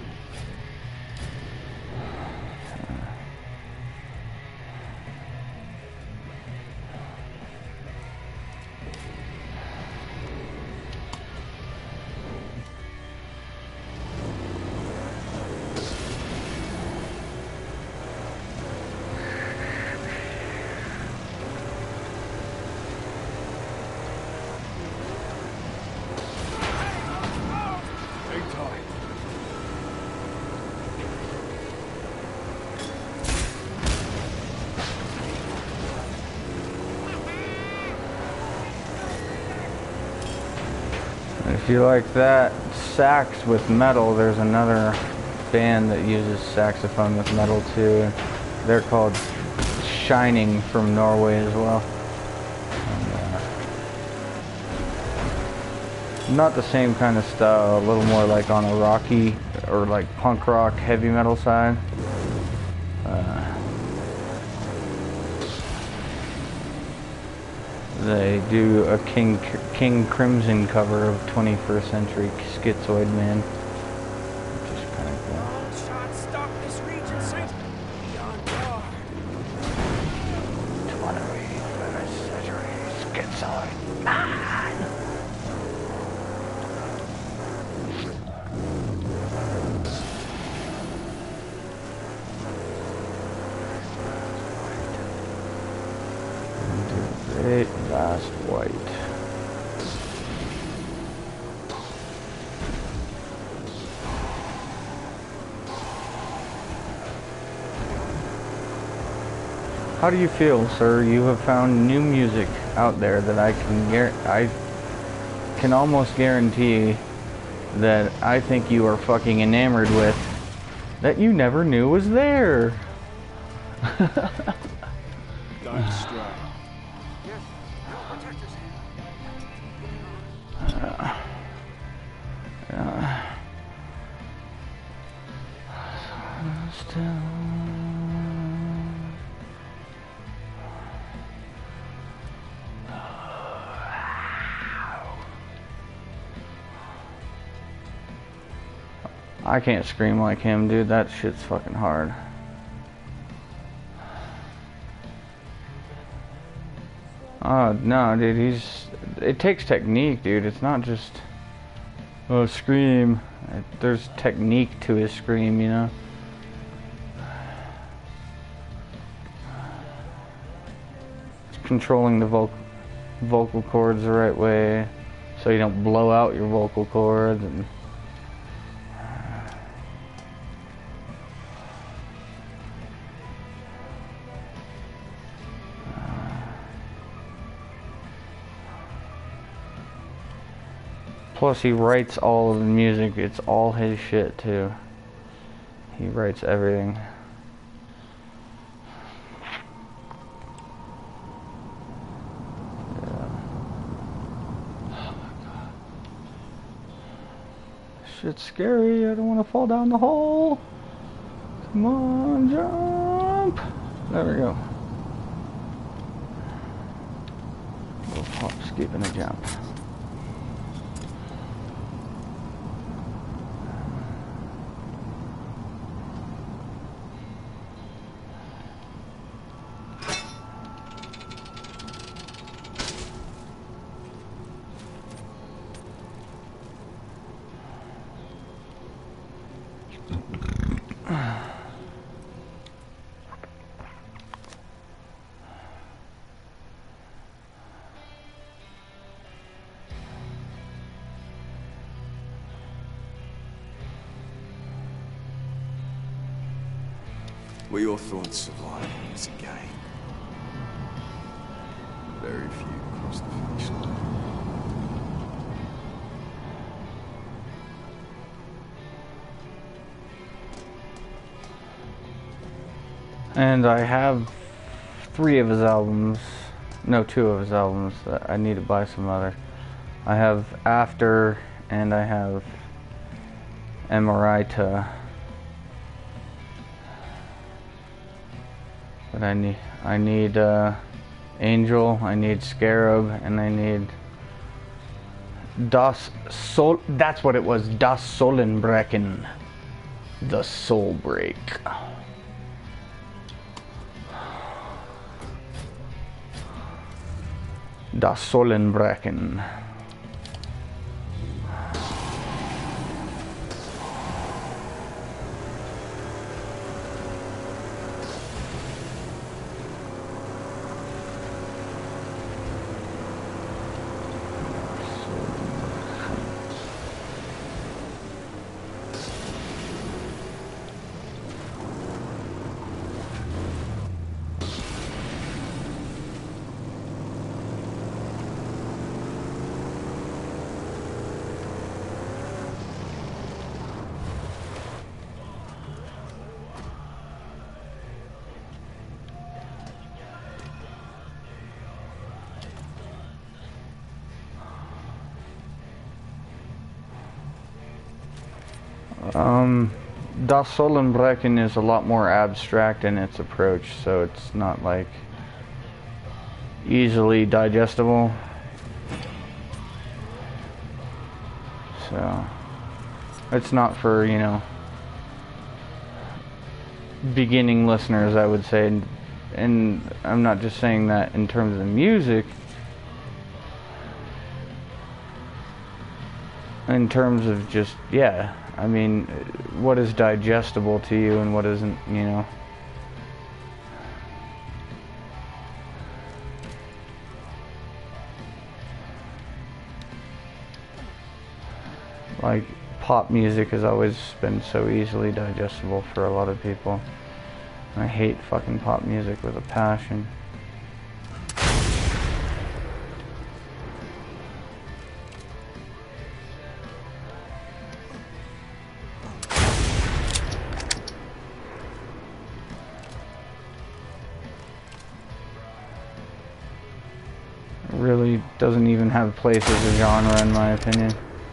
if you like that sax with metal, there's another band that uses saxophone with metal too. They're called Shining from Norway as well. And, not the same kind of style, a little more like on a rocky or like punk rock heavy metal side. They do a King Crimson cover of 21st Century Schizoid Man, which is kind of cool. Long shot stop this region, Saint. Beyond guard. 21st Century Schizoid Man. Great Last White. How do you feel, sir? You have found new music out there that I can almost guarantee that I think you are fucking enamored with, that you never knew was there. Don't stray. I can't scream like him, dude. That shit's fucking hard. Oh, no, dude, it takes technique, dude. It's not just, oh, scream. There's technique to his scream, you know? It's controlling the vocal cords the right way so you don't blow out your vocal cords and... Plus, he writes all of the music. It's all his shit, too. He writes everything. Yeah. Oh my god. Shit's scary. I don't want to fall down the hole. Come on, jump. There we go. Little hop, skip, and a jump. We all thought survival was a game. Very few crossed the finish line. And I have 3 of his albums. No, 2 of his albums. That I need to buy some other. I have After, and I have Emerita. But I need Angel, I need Scarab, and I need Das Sol. That's what it was. Das Solenbrechen. The Soul Break. Das Solenbrechen. Das Solenbrechen is a lot more abstract in its approach, so it's not like easily digestible. So it's not for, you know, beginning listeners, I would say. And I'm not just saying that in terms of the music. In terms of just, yeah, I mean, what is digestible to you and what isn't, you know. Like, pop music has always been so easily digestible for a lot of people. I hate fucking pop music with a passion. Really doesn't even have a place as a genre, in my opinion.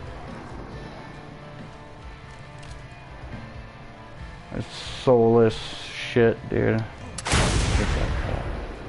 It's soulless shit, dude. Get that crap.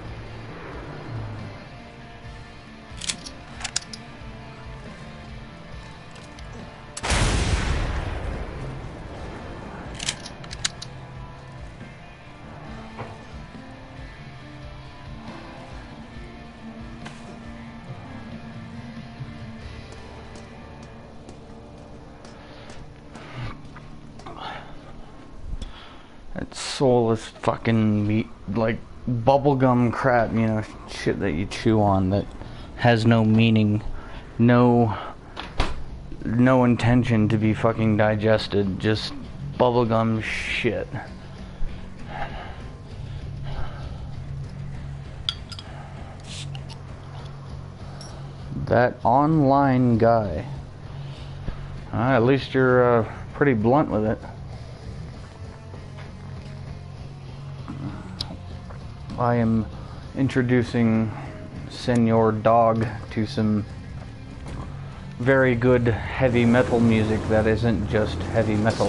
It's soulless fucking meat, like bubblegum crap, you know, shit that you chew on that has no meaning, no intention to be fucking digested, just bubblegum shit. That online guy. At least you're pretty blunt with it. I am introducing Senor Dog to some very good heavy metal music that isn't just heavy metal.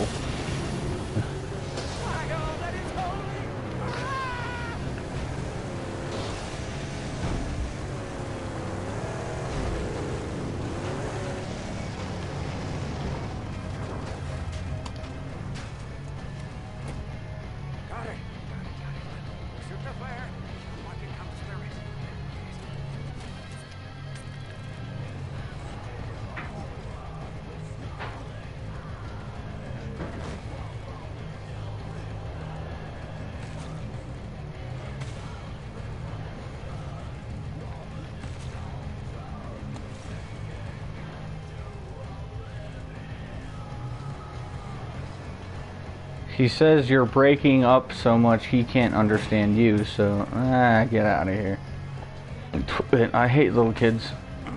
He says you're breaking up so much he can't understand you, so get out of here. I hate little kids.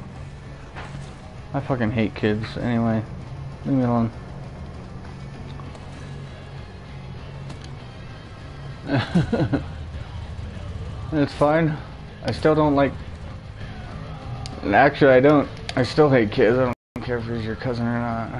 I fucking hate kids. Anyway, leave me alone. It's fine. I still don't like... Actually, I don't. I still hate kids. I don't care if he's your cousin or not.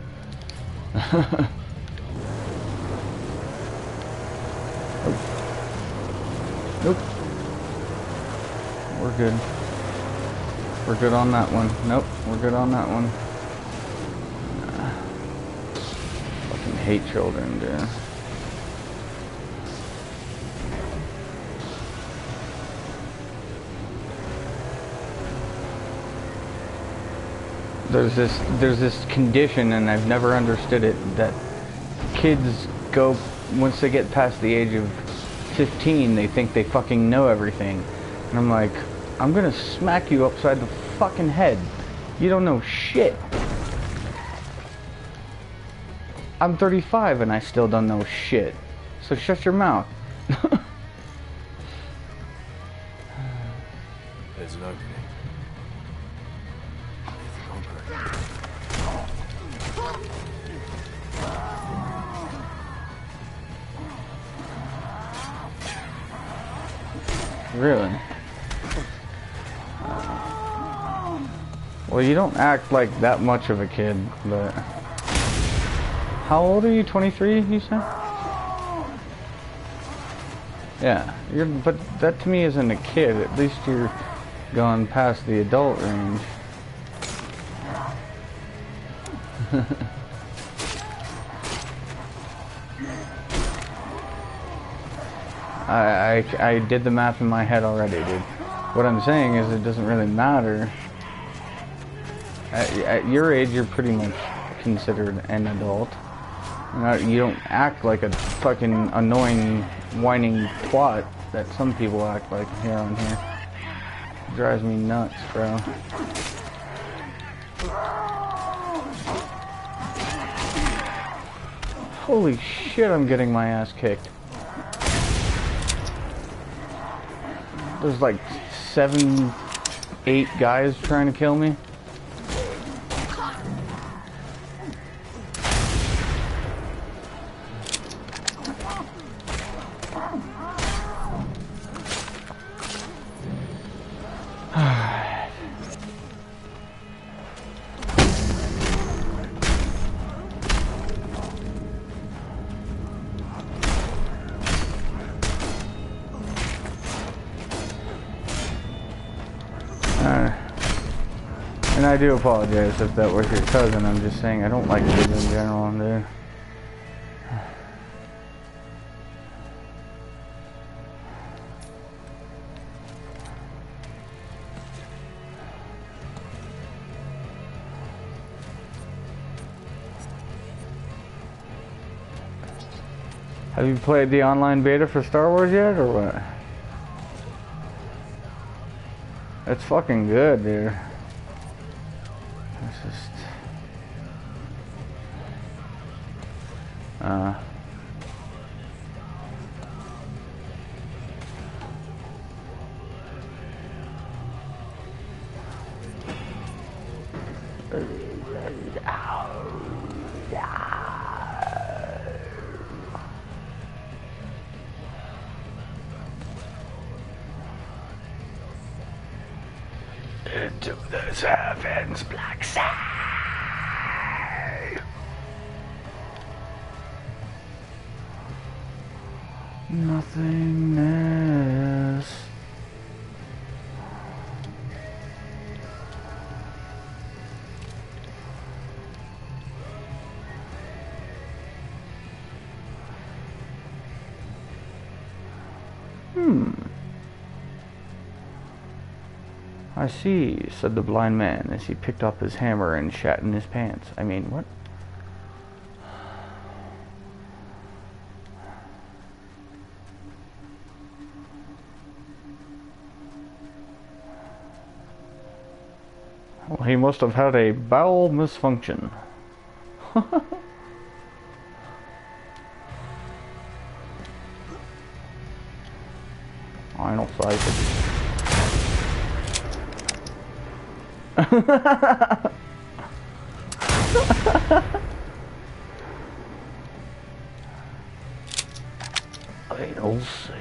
Nope. We're good. We're good on that one. Nope, we're good on that one. Fucking hate children, dude. There's this condition, and I've never understood it, that kids go, once they get past the age of 15, they think they fucking know everything. And I'm like, I'm gonna smack you upside the fucking head. You don't know shit. I'm 35 and I still don't know shit. So shut your mouth. There's an opening. Really? Well, you don't act like that much of a kid, but... How old are you? 23, you said? Yeah, but that to me isn't a kid. At least you're gone past the adult range. I did the math in my head already, dude. What I'm saying is it doesn't really matter. At your age, you're pretty much considered an adult. You don't act like a fucking annoying, whining twat that some people act like here on here. It drives me nuts, bro. Holy shit, I'm getting my ass kicked. There's like 7, 8 guys trying to kill me. And I do apologize if that was your cousin. I'm just saying I don't like kids in general, dude. Have you played the online beta for Star Wars yet, or what? It's fucking good, dude. It's just... Into the serpent's black side. Nothingness. I see, said the blind man as he picked up his hammer and shat in his pants. I mean, what? Well, he must have had a bowel misfunction. like it. Anal safe.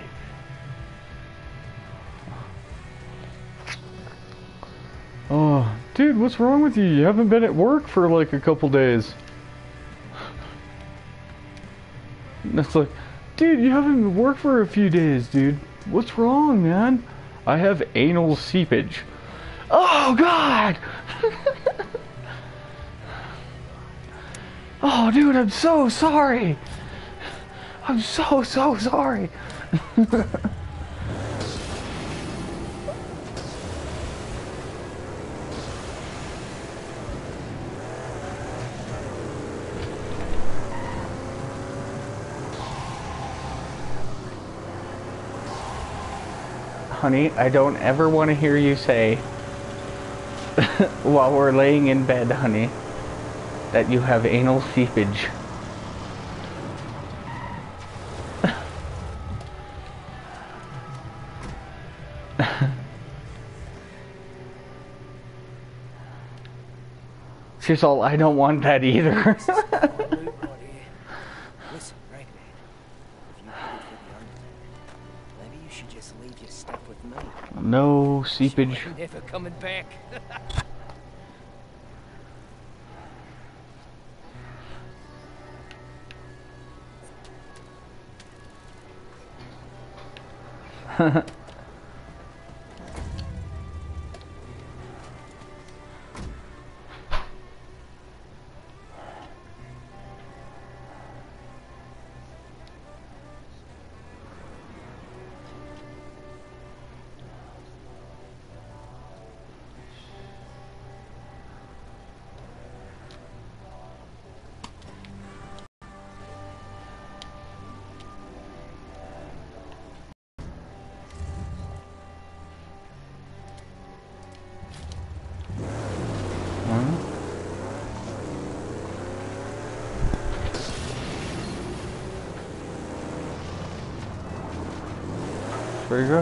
Oh, dude, what's wrong with you? You haven't been at work for like a couple days. And it's like, dude, you haven't been at work for a few days, dude. What's wrong, man? I have anal seepage. Oh, God! Oh, dude, I'm so sorry. I'm so sorry. Honey, I don't ever want to hear you say, while we're laying in bed, honey, that you have anal seepage. She's all, I don't want that either. Listen, Ragman. If you headed for the Undertaker, maybe you should just leave your stuff with me. No seepage. You ain't never coming back. Where you go?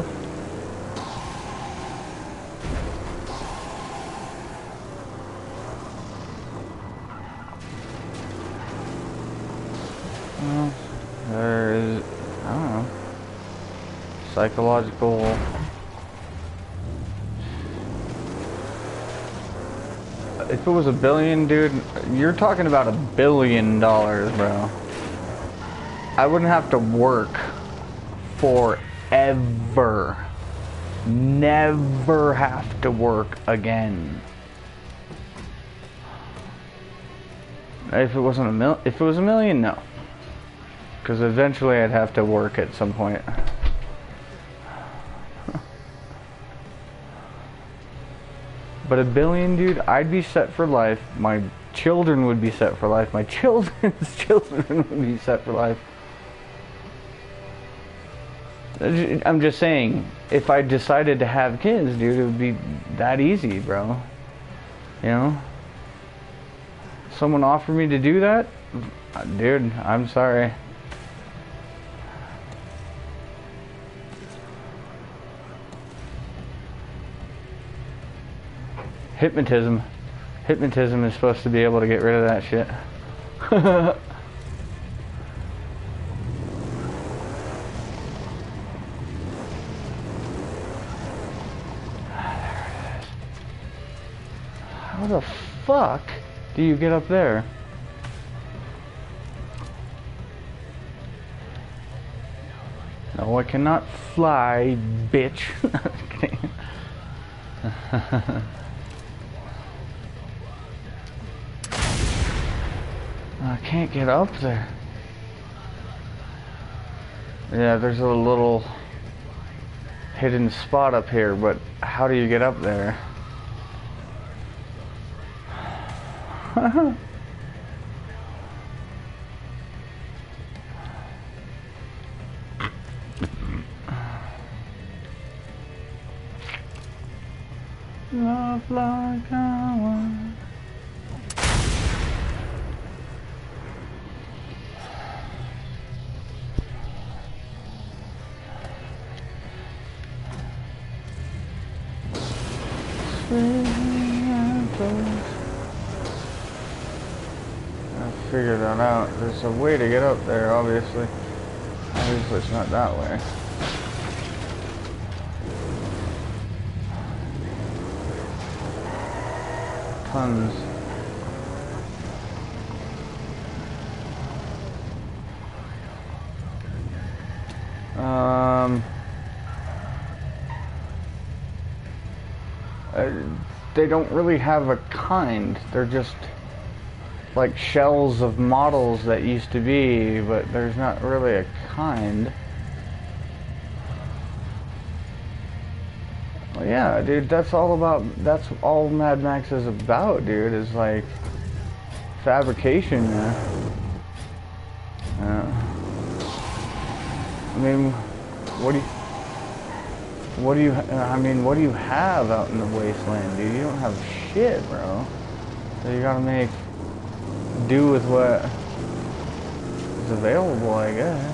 Well, there is, I don't know, psychological. If it was $1 billion, dude, you're talking about $1 billion, bro. I wouldn't have to work forever. Never have to work again. If it wasn't if it was $1 million, no. Because eventually I'd have to work at some point. But $1 billion, dude, I'd be set for life. My children would be set for life. My children's children would be set for life. I'm just saying, if I decided to have kids, dude, it would be that easy, bro. You know? Someone offered me to do that? Dude, I'm sorry. Hypnotism. Hypnotism is supposed to be able to get rid of that shit. How the fuck do you get up there? No, I cannot fly, bitch. I can't get up there. Yeah, there's a little hidden spot up here, but how do you get up there? Love like ours. I figured that out. There's a way to get up there, obviously. Obviously it's not that way. Tons. They don't really have a kind. They're just like shells of models that used to be, but there's not really a kind. Well, yeah, dude, that's all Mad Max is about, dude, is like fabrication, I mean, what do you have out in the wasteland, dude? You don't have shit, bro. So you gotta make do with what is available, I guess.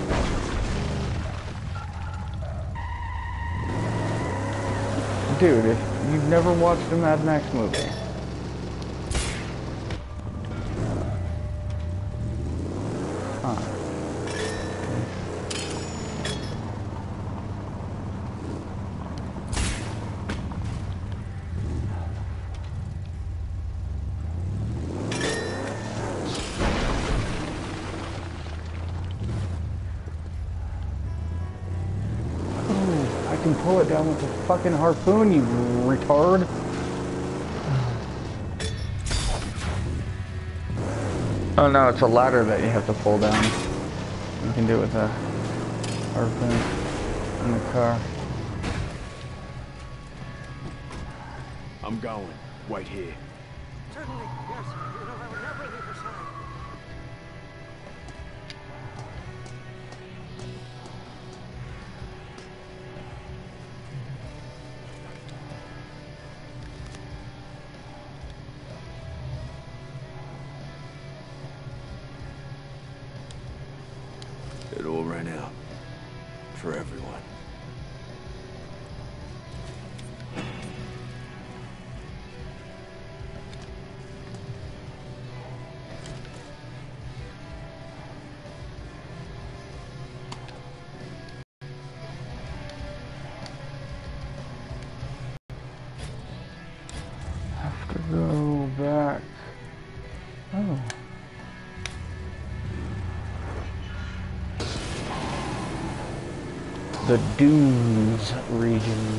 Dude, if you've never watched a Mad Max movie, I can pull it down with a fucking harpoon, you retard. Oh no, it's a ladder that you have to pull down. You can do it with a harpoon in the car. I'm going. Wait here. Certainly, yes. You know, I would never leave her side. It all ran out. For everyone. Have to go back. Oh. The Dunes region.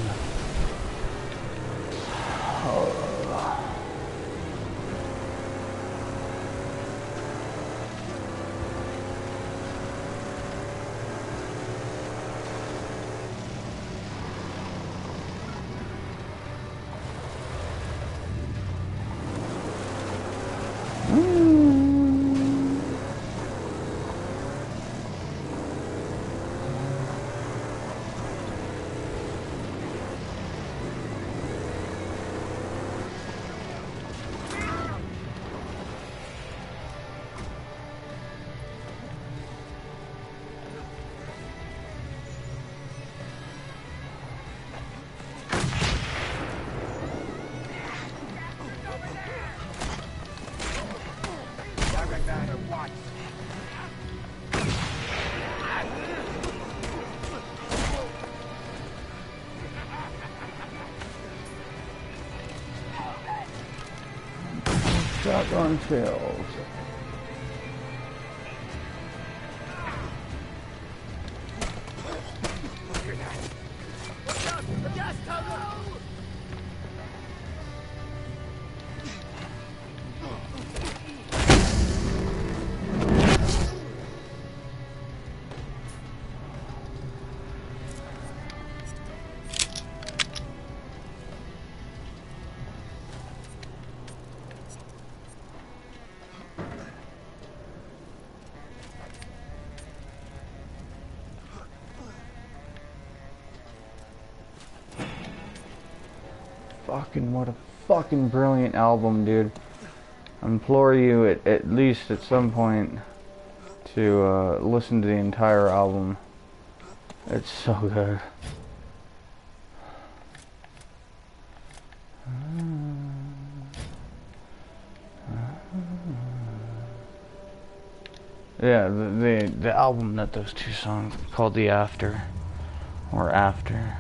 Oh. Shotgun shells. Fucking what a fucking brilliant album, dude. I implore you at least at some point to listen to the entire album. It's so good. Yeah, the album that those two songs called The After, or After.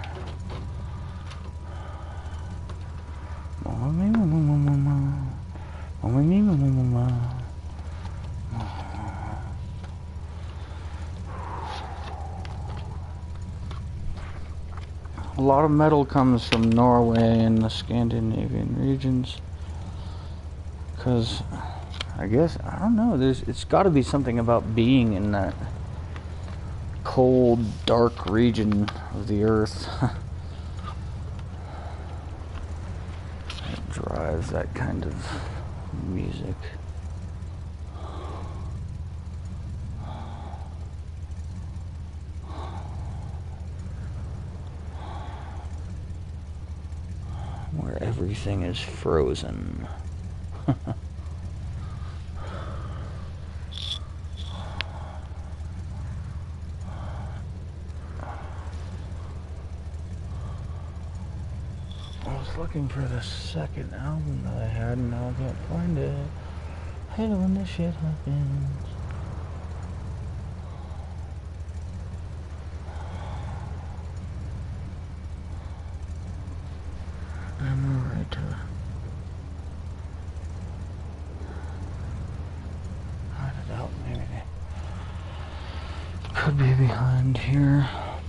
A lot of metal comes from Norway and the Scandinavian regions, because I guess, I don't know, it's got to be something about being in that cold, dark region of the earth that drives that kind of music. Where everything is frozen. I was looking for the second album that I had and now I can't find it. I hate it when this shit happens. I'm alright to hide it out, maybe. Could be behind here.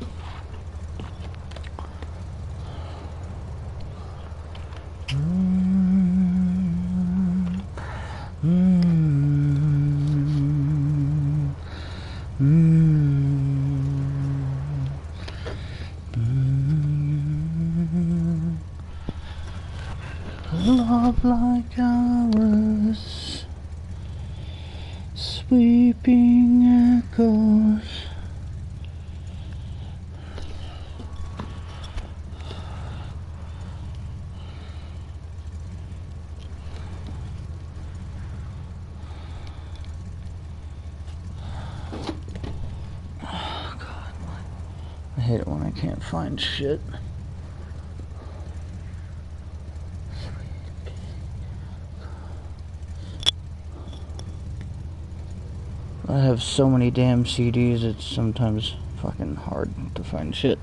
Love like ours, sweeping echoes. Oh God, I hate it when I can't find shit. I have so many damn CDs, it's sometimes fucking hard to find shit.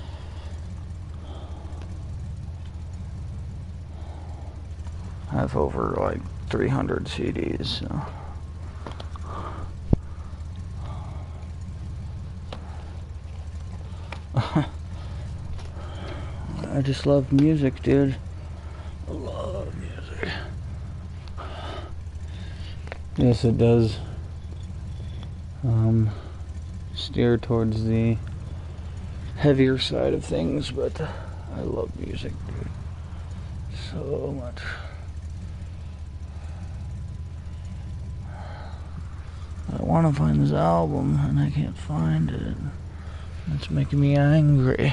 I have over like 300 CDs, so. I just love music, dude. I love music. Yes, it does. Steer towards the heavier side of things, but I love music, dude, so much. I want to find this album and I can't find it. It's making me angry.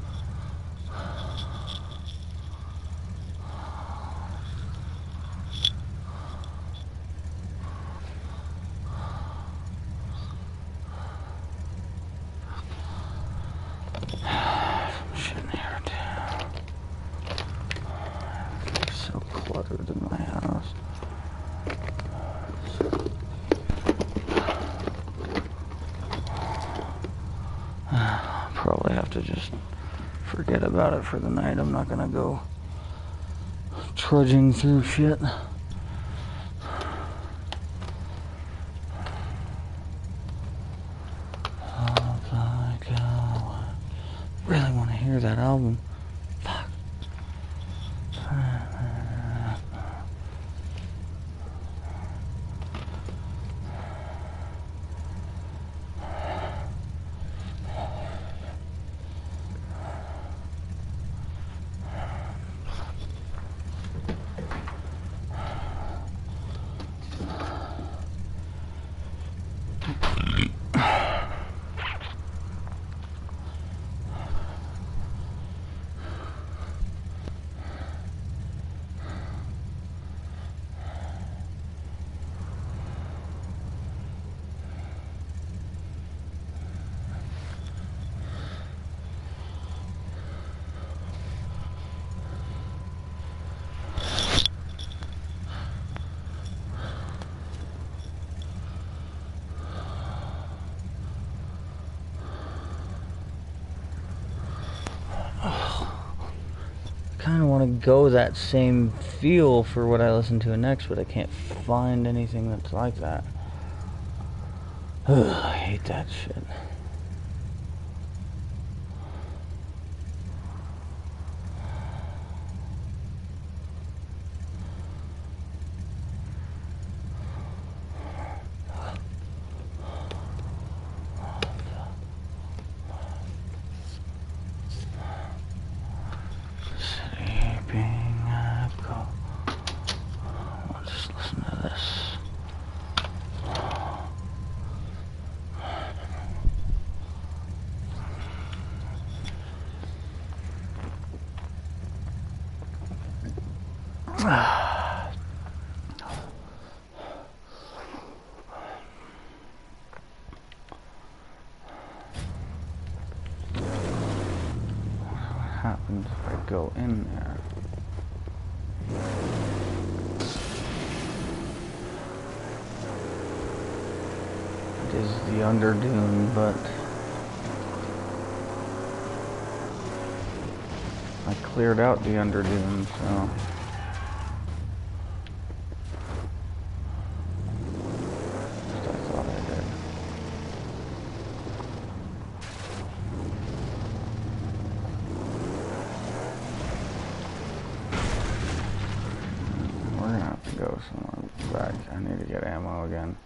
In my house. Probably have to just forget about it for the night. I'm not gonna go trudging through shit. I really want to hear that album. Fuck. kind of want to go that same feel for what I listen to next, but I can't find anything that's like that. Ugh, I hate that shit. Happens if I go in there. It is the Underdune, but I cleared out the Underdune, so I thought I did. We're gonna have to go somewhere back. I need to get ammo again.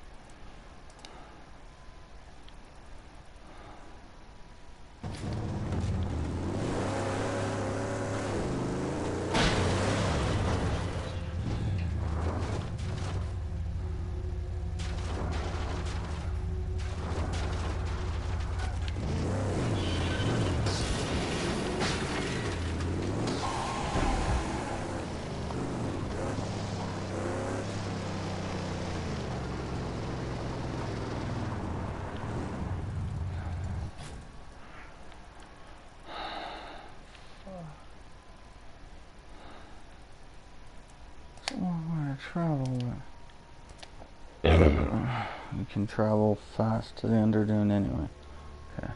Travel. We can travel fast to the Underdune anyway. Okay.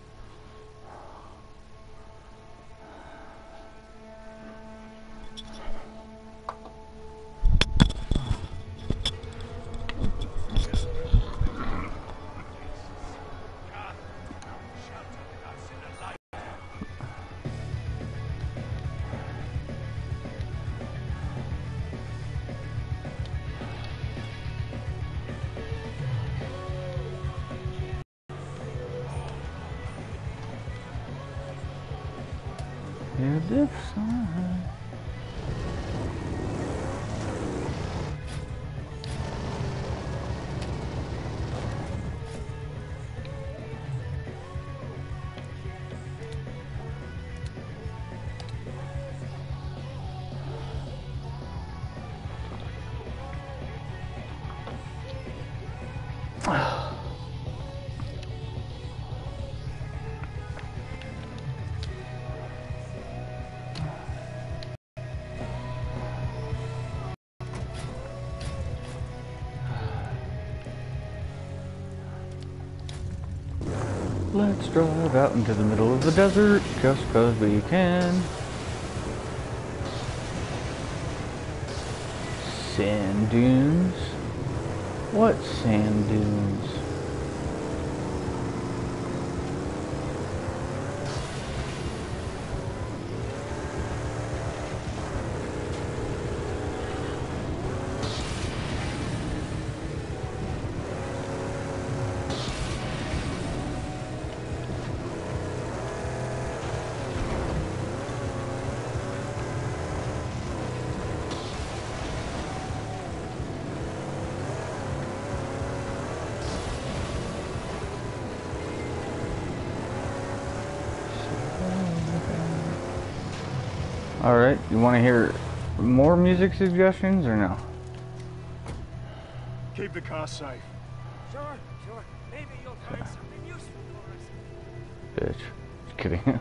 You're different. Let's drive out into the middle of the desert just 'cause we can. Sand dunes? What sand dunes? Alright, you want to hear more music suggestions or no? Keep the car safe. Sure. Maybe you'll find something useful for us. Bitch. Just kidding.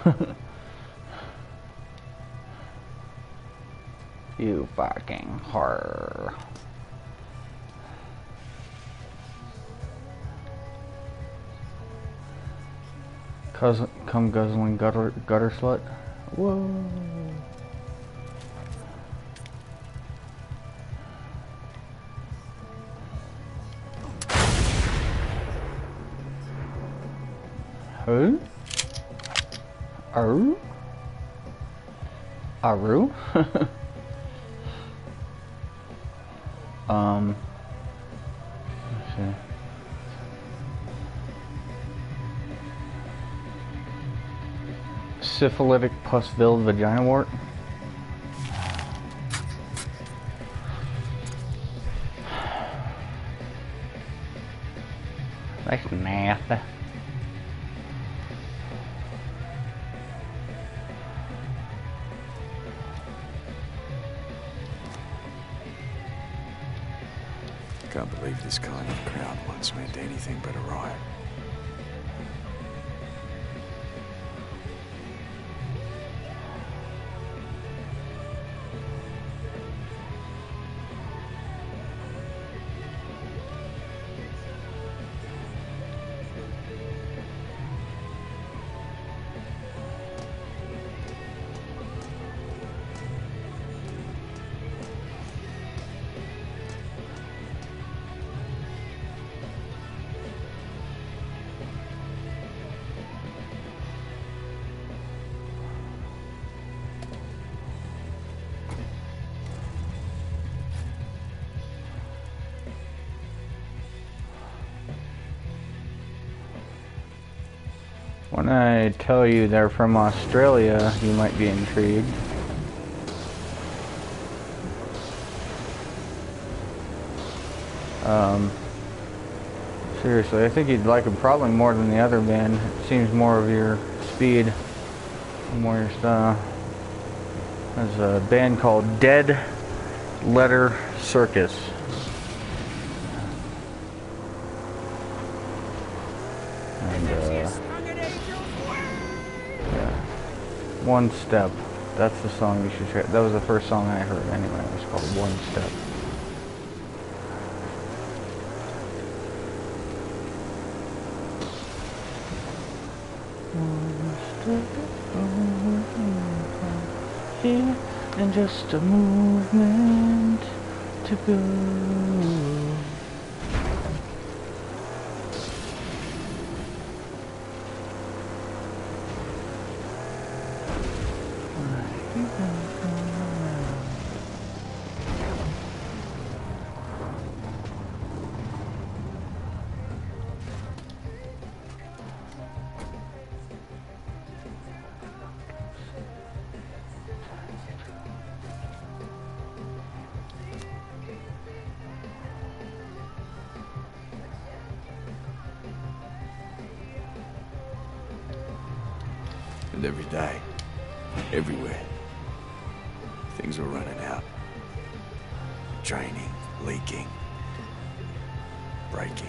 You fucking whore. Come guzzling gutter slut. Whoa. Oh? Aru? Aru? Let's see. Syphilitic pus-filled vagina wart. That's nasty. Can't believe this kind of crowd once meant anything but a riot. When I tell you they're from Australia, you might be intrigued. Seriously, I think you'd like them probably more than the other band. It seems more of your speed, more your style. There's a band called Dead Letter Circus. And yeah, One Step. That's the song you should check. That was the first song I heard anyway. It was called One Step. Here and just a movement to go. And every day, everywhere, things were running out. Draining, leaking, breaking.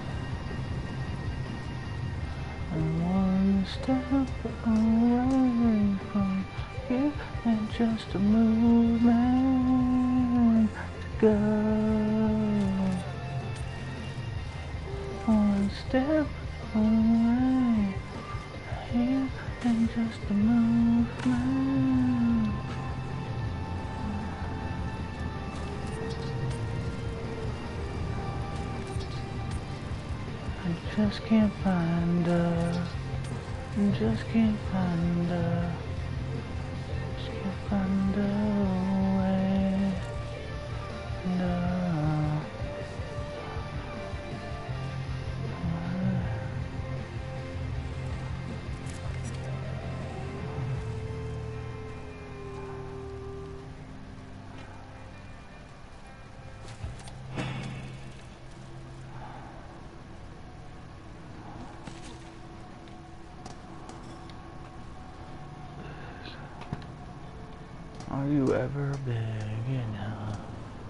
Step away. just a movement to go. One step away, here and just a movement. I just can't find her. Just can't find her. Just can't find her way. No. Are you ever big enough?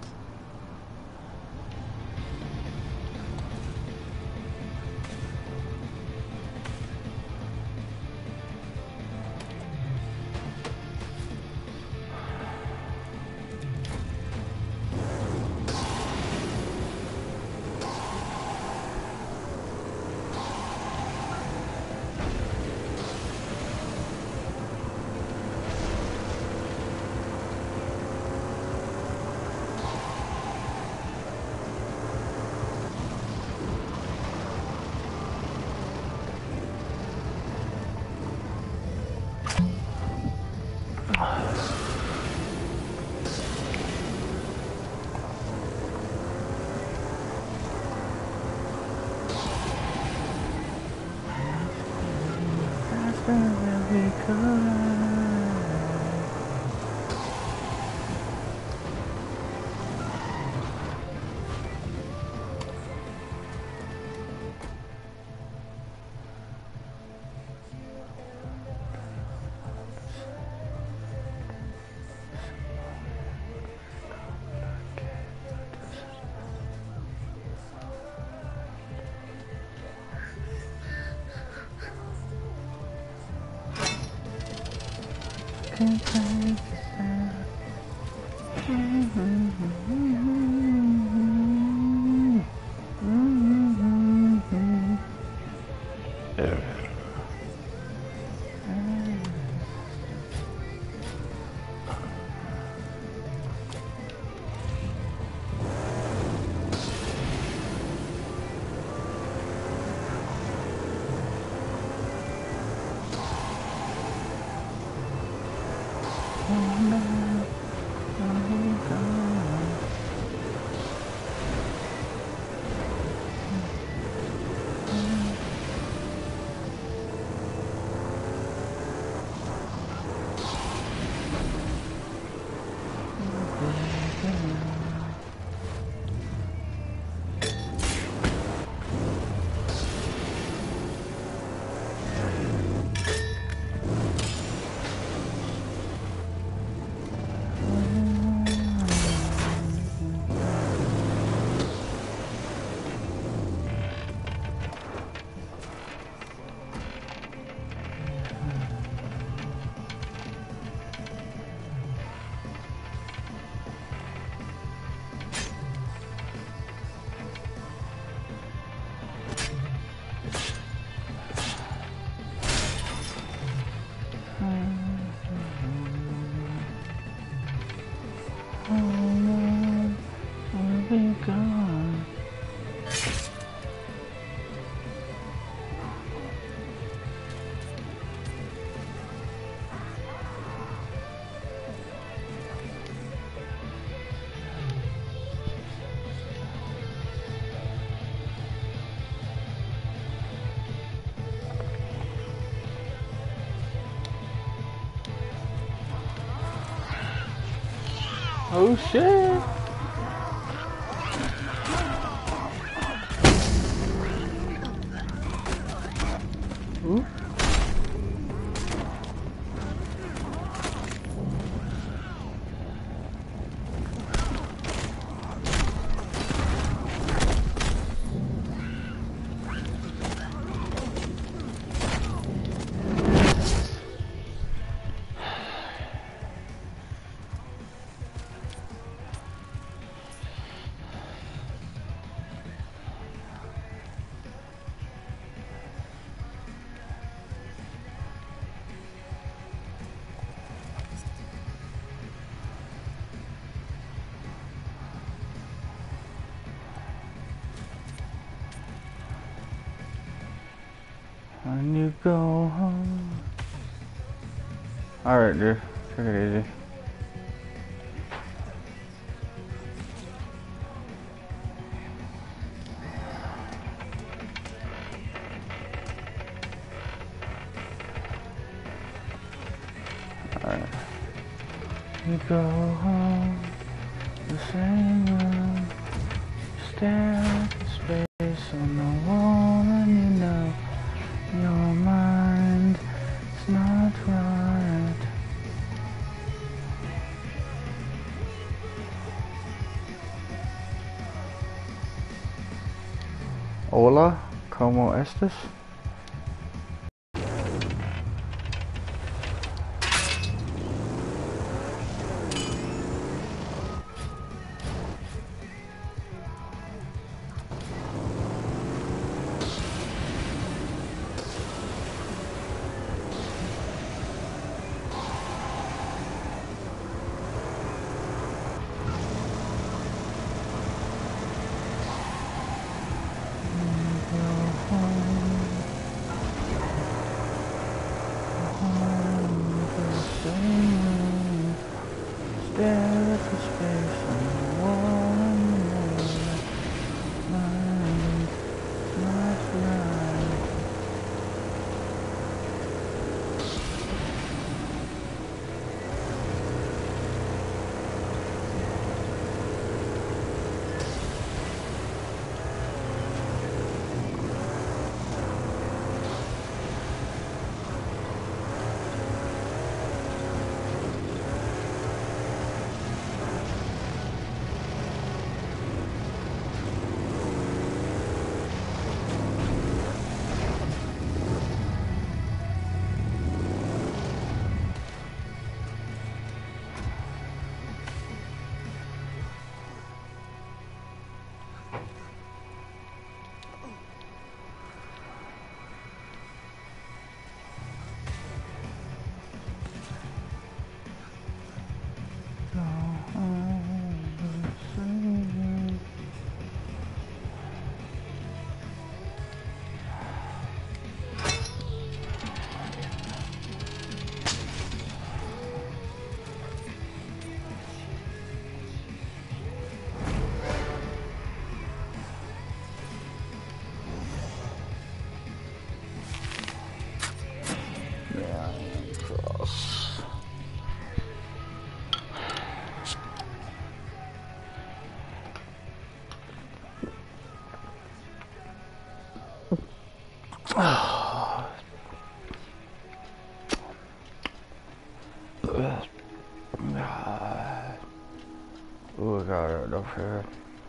Oh shit! Ooh. When you go home. Alright, dude. Take it easy. Alright. You go home, the same room, stare at the space on the wall, and you know your mind is not right. Hola, ¿cómo estás? Oh, I got it up here.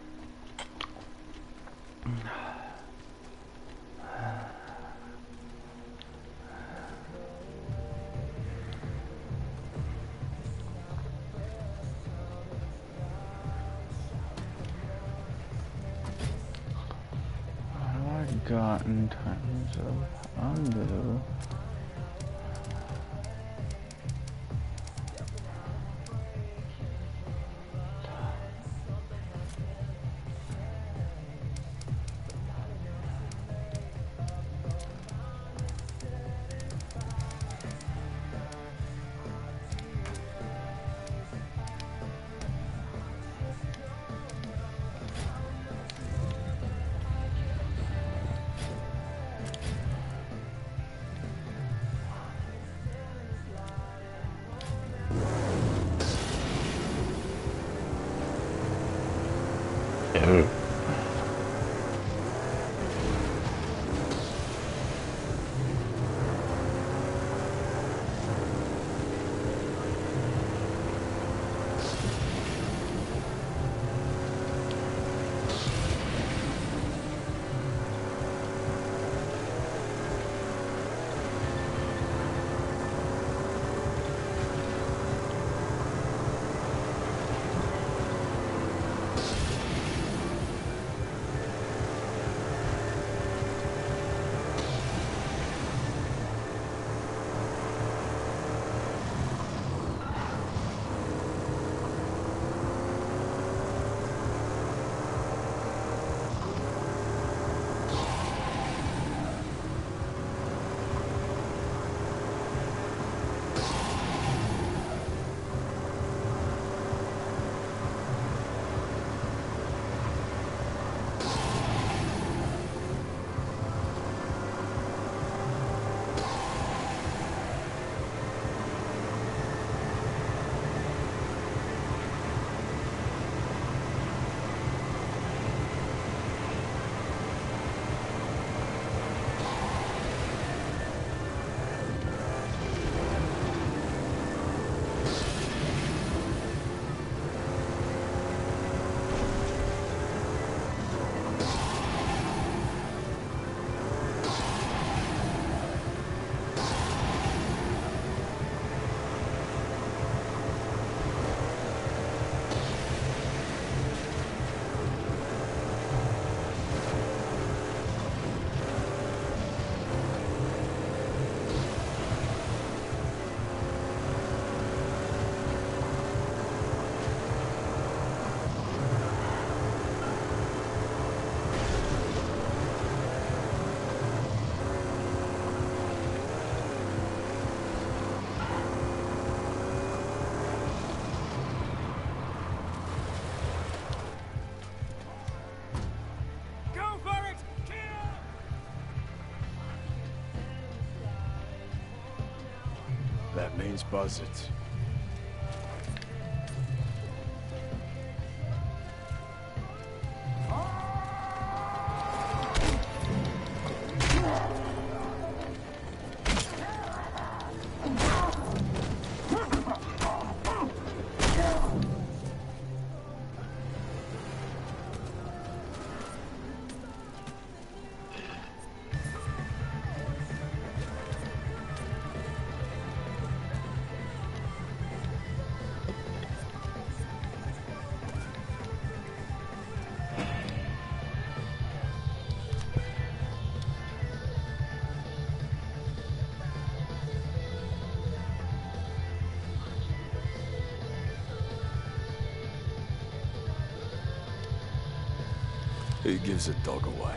What have I got in terms of undo? means buzzards. Who gives a dog away?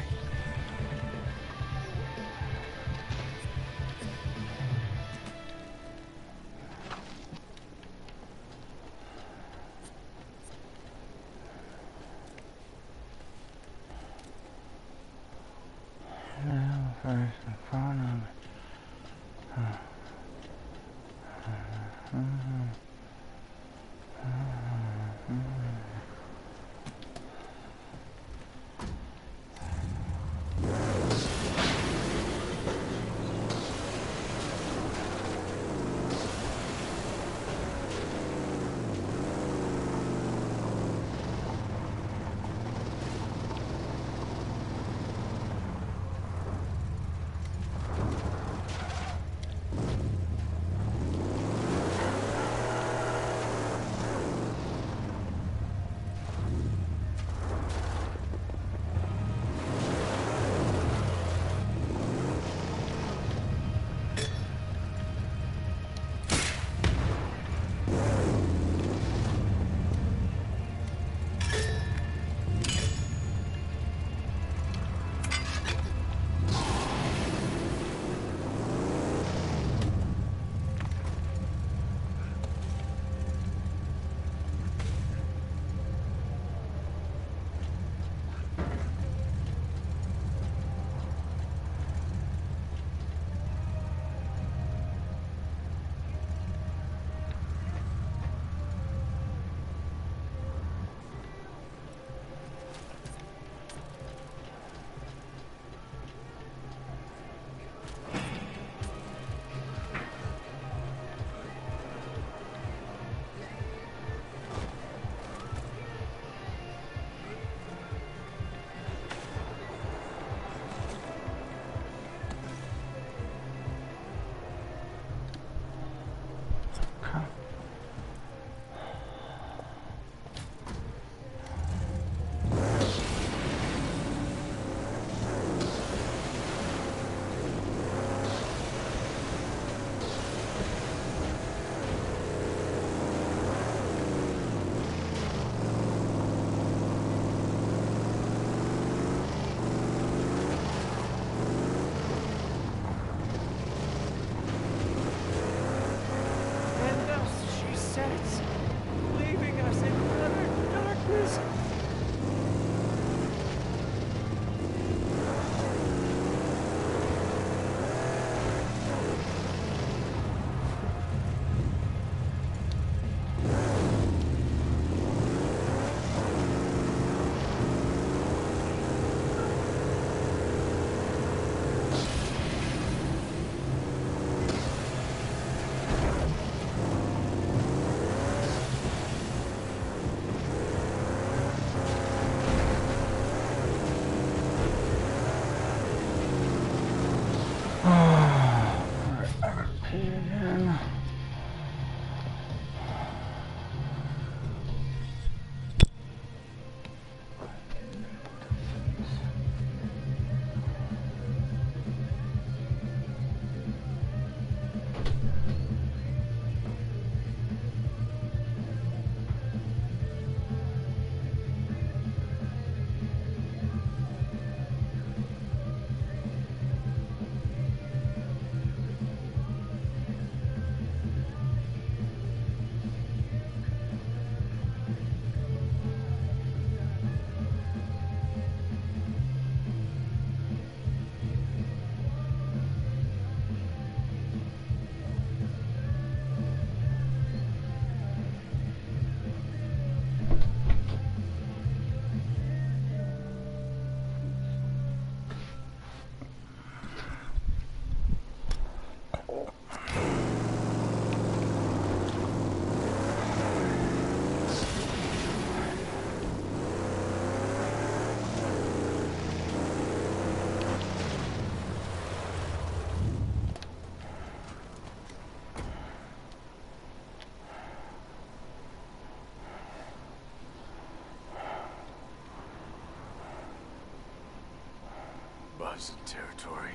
Buzzard territory.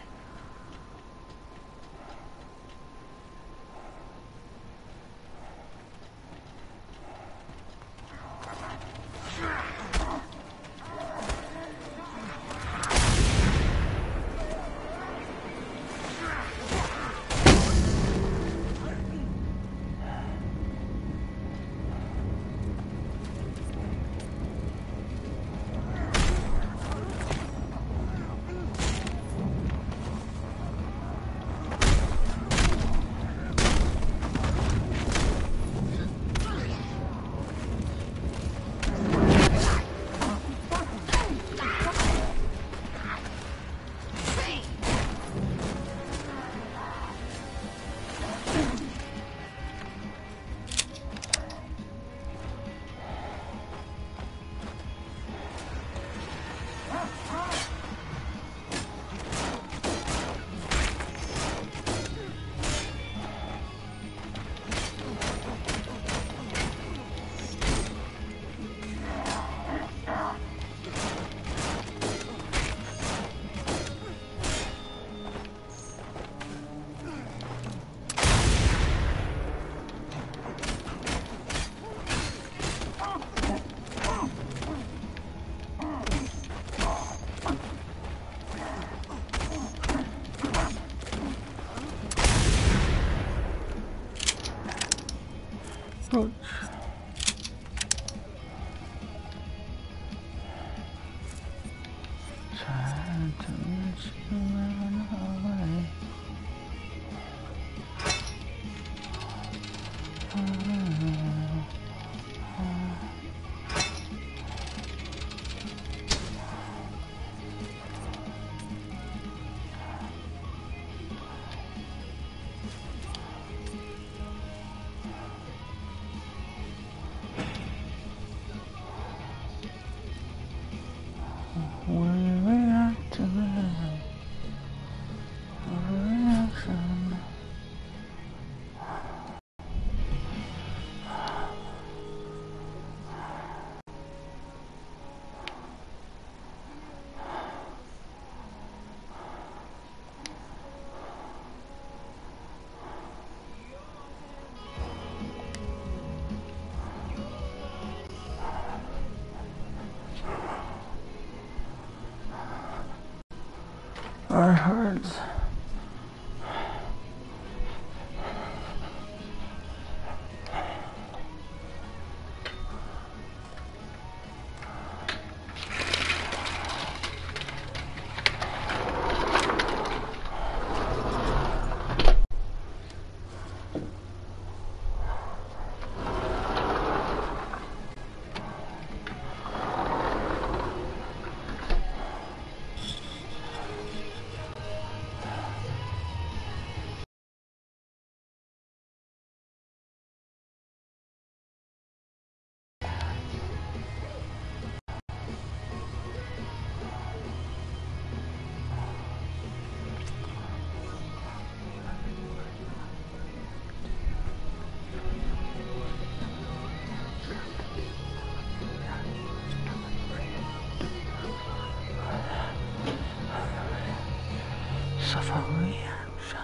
Ouch. Trying to let you run away. Where we at tonight? Where we at tonight? Our hearts. Safari action.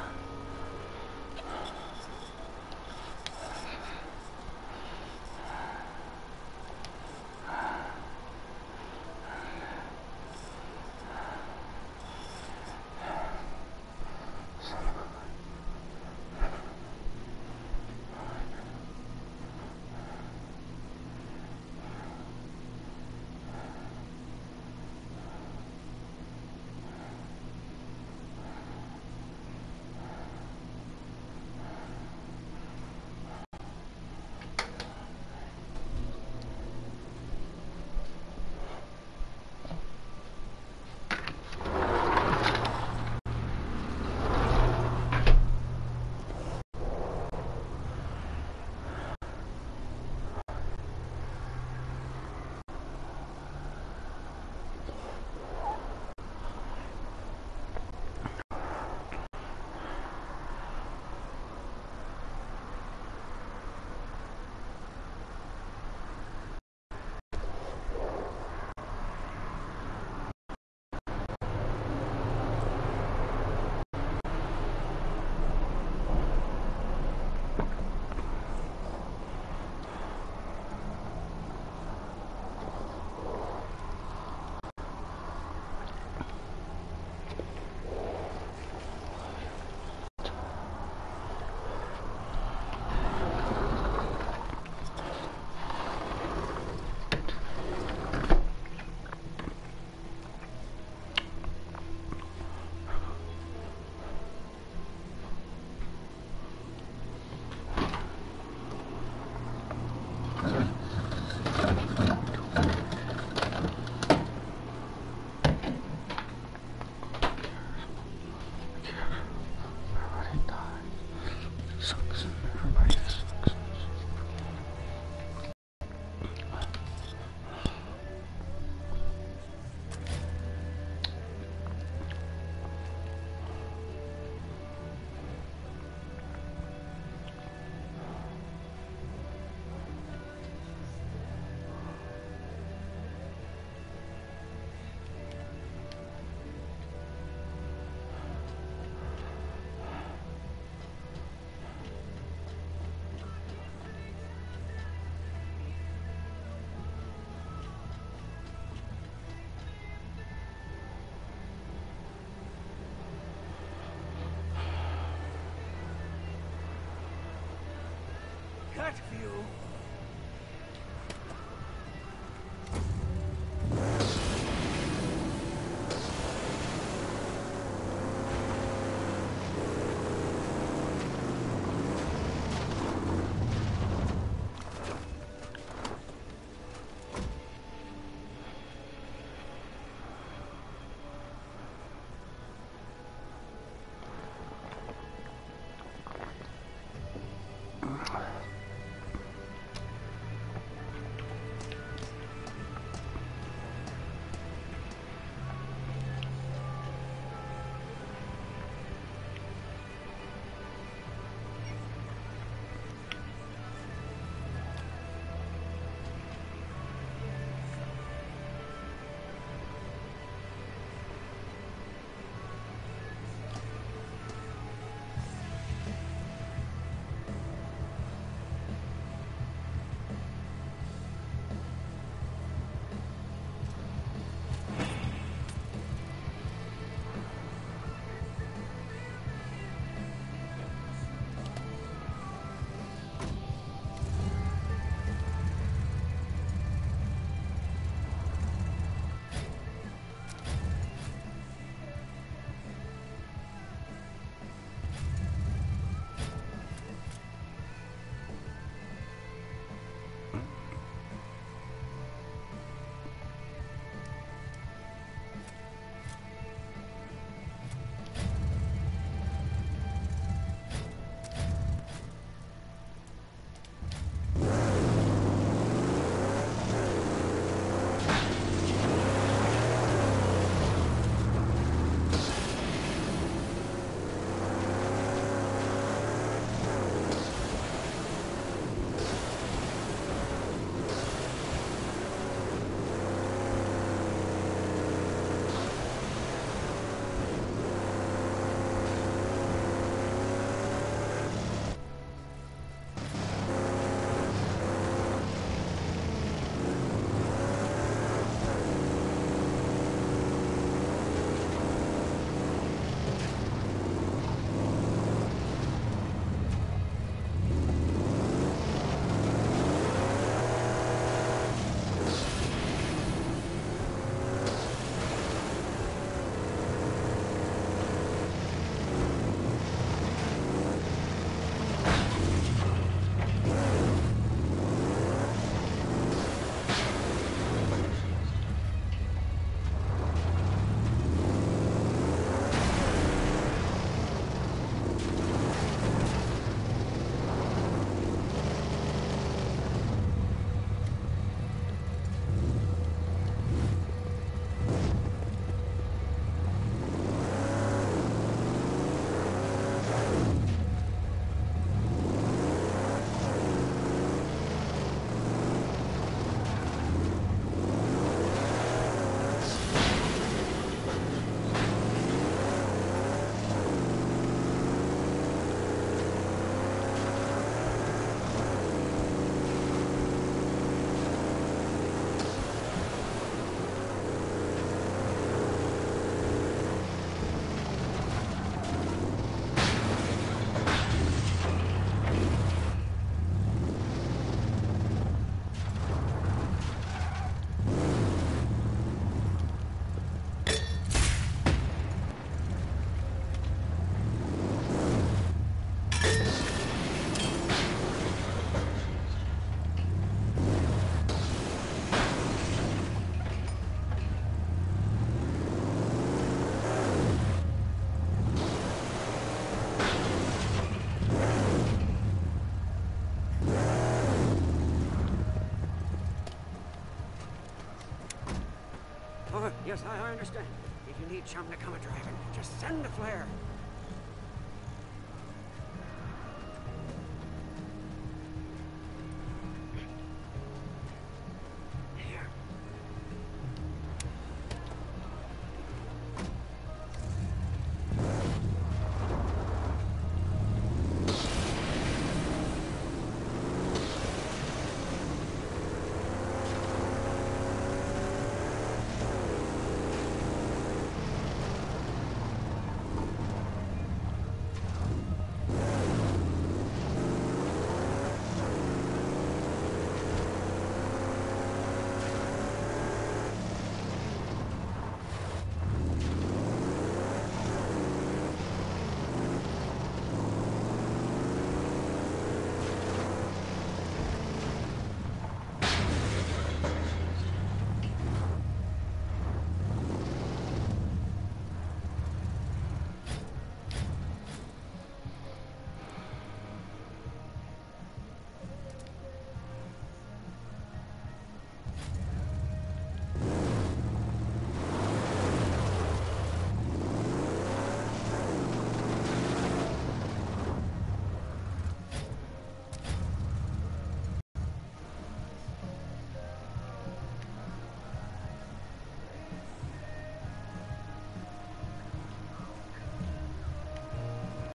Yes, I understand. If you need chum to come a-driving, just send a flare.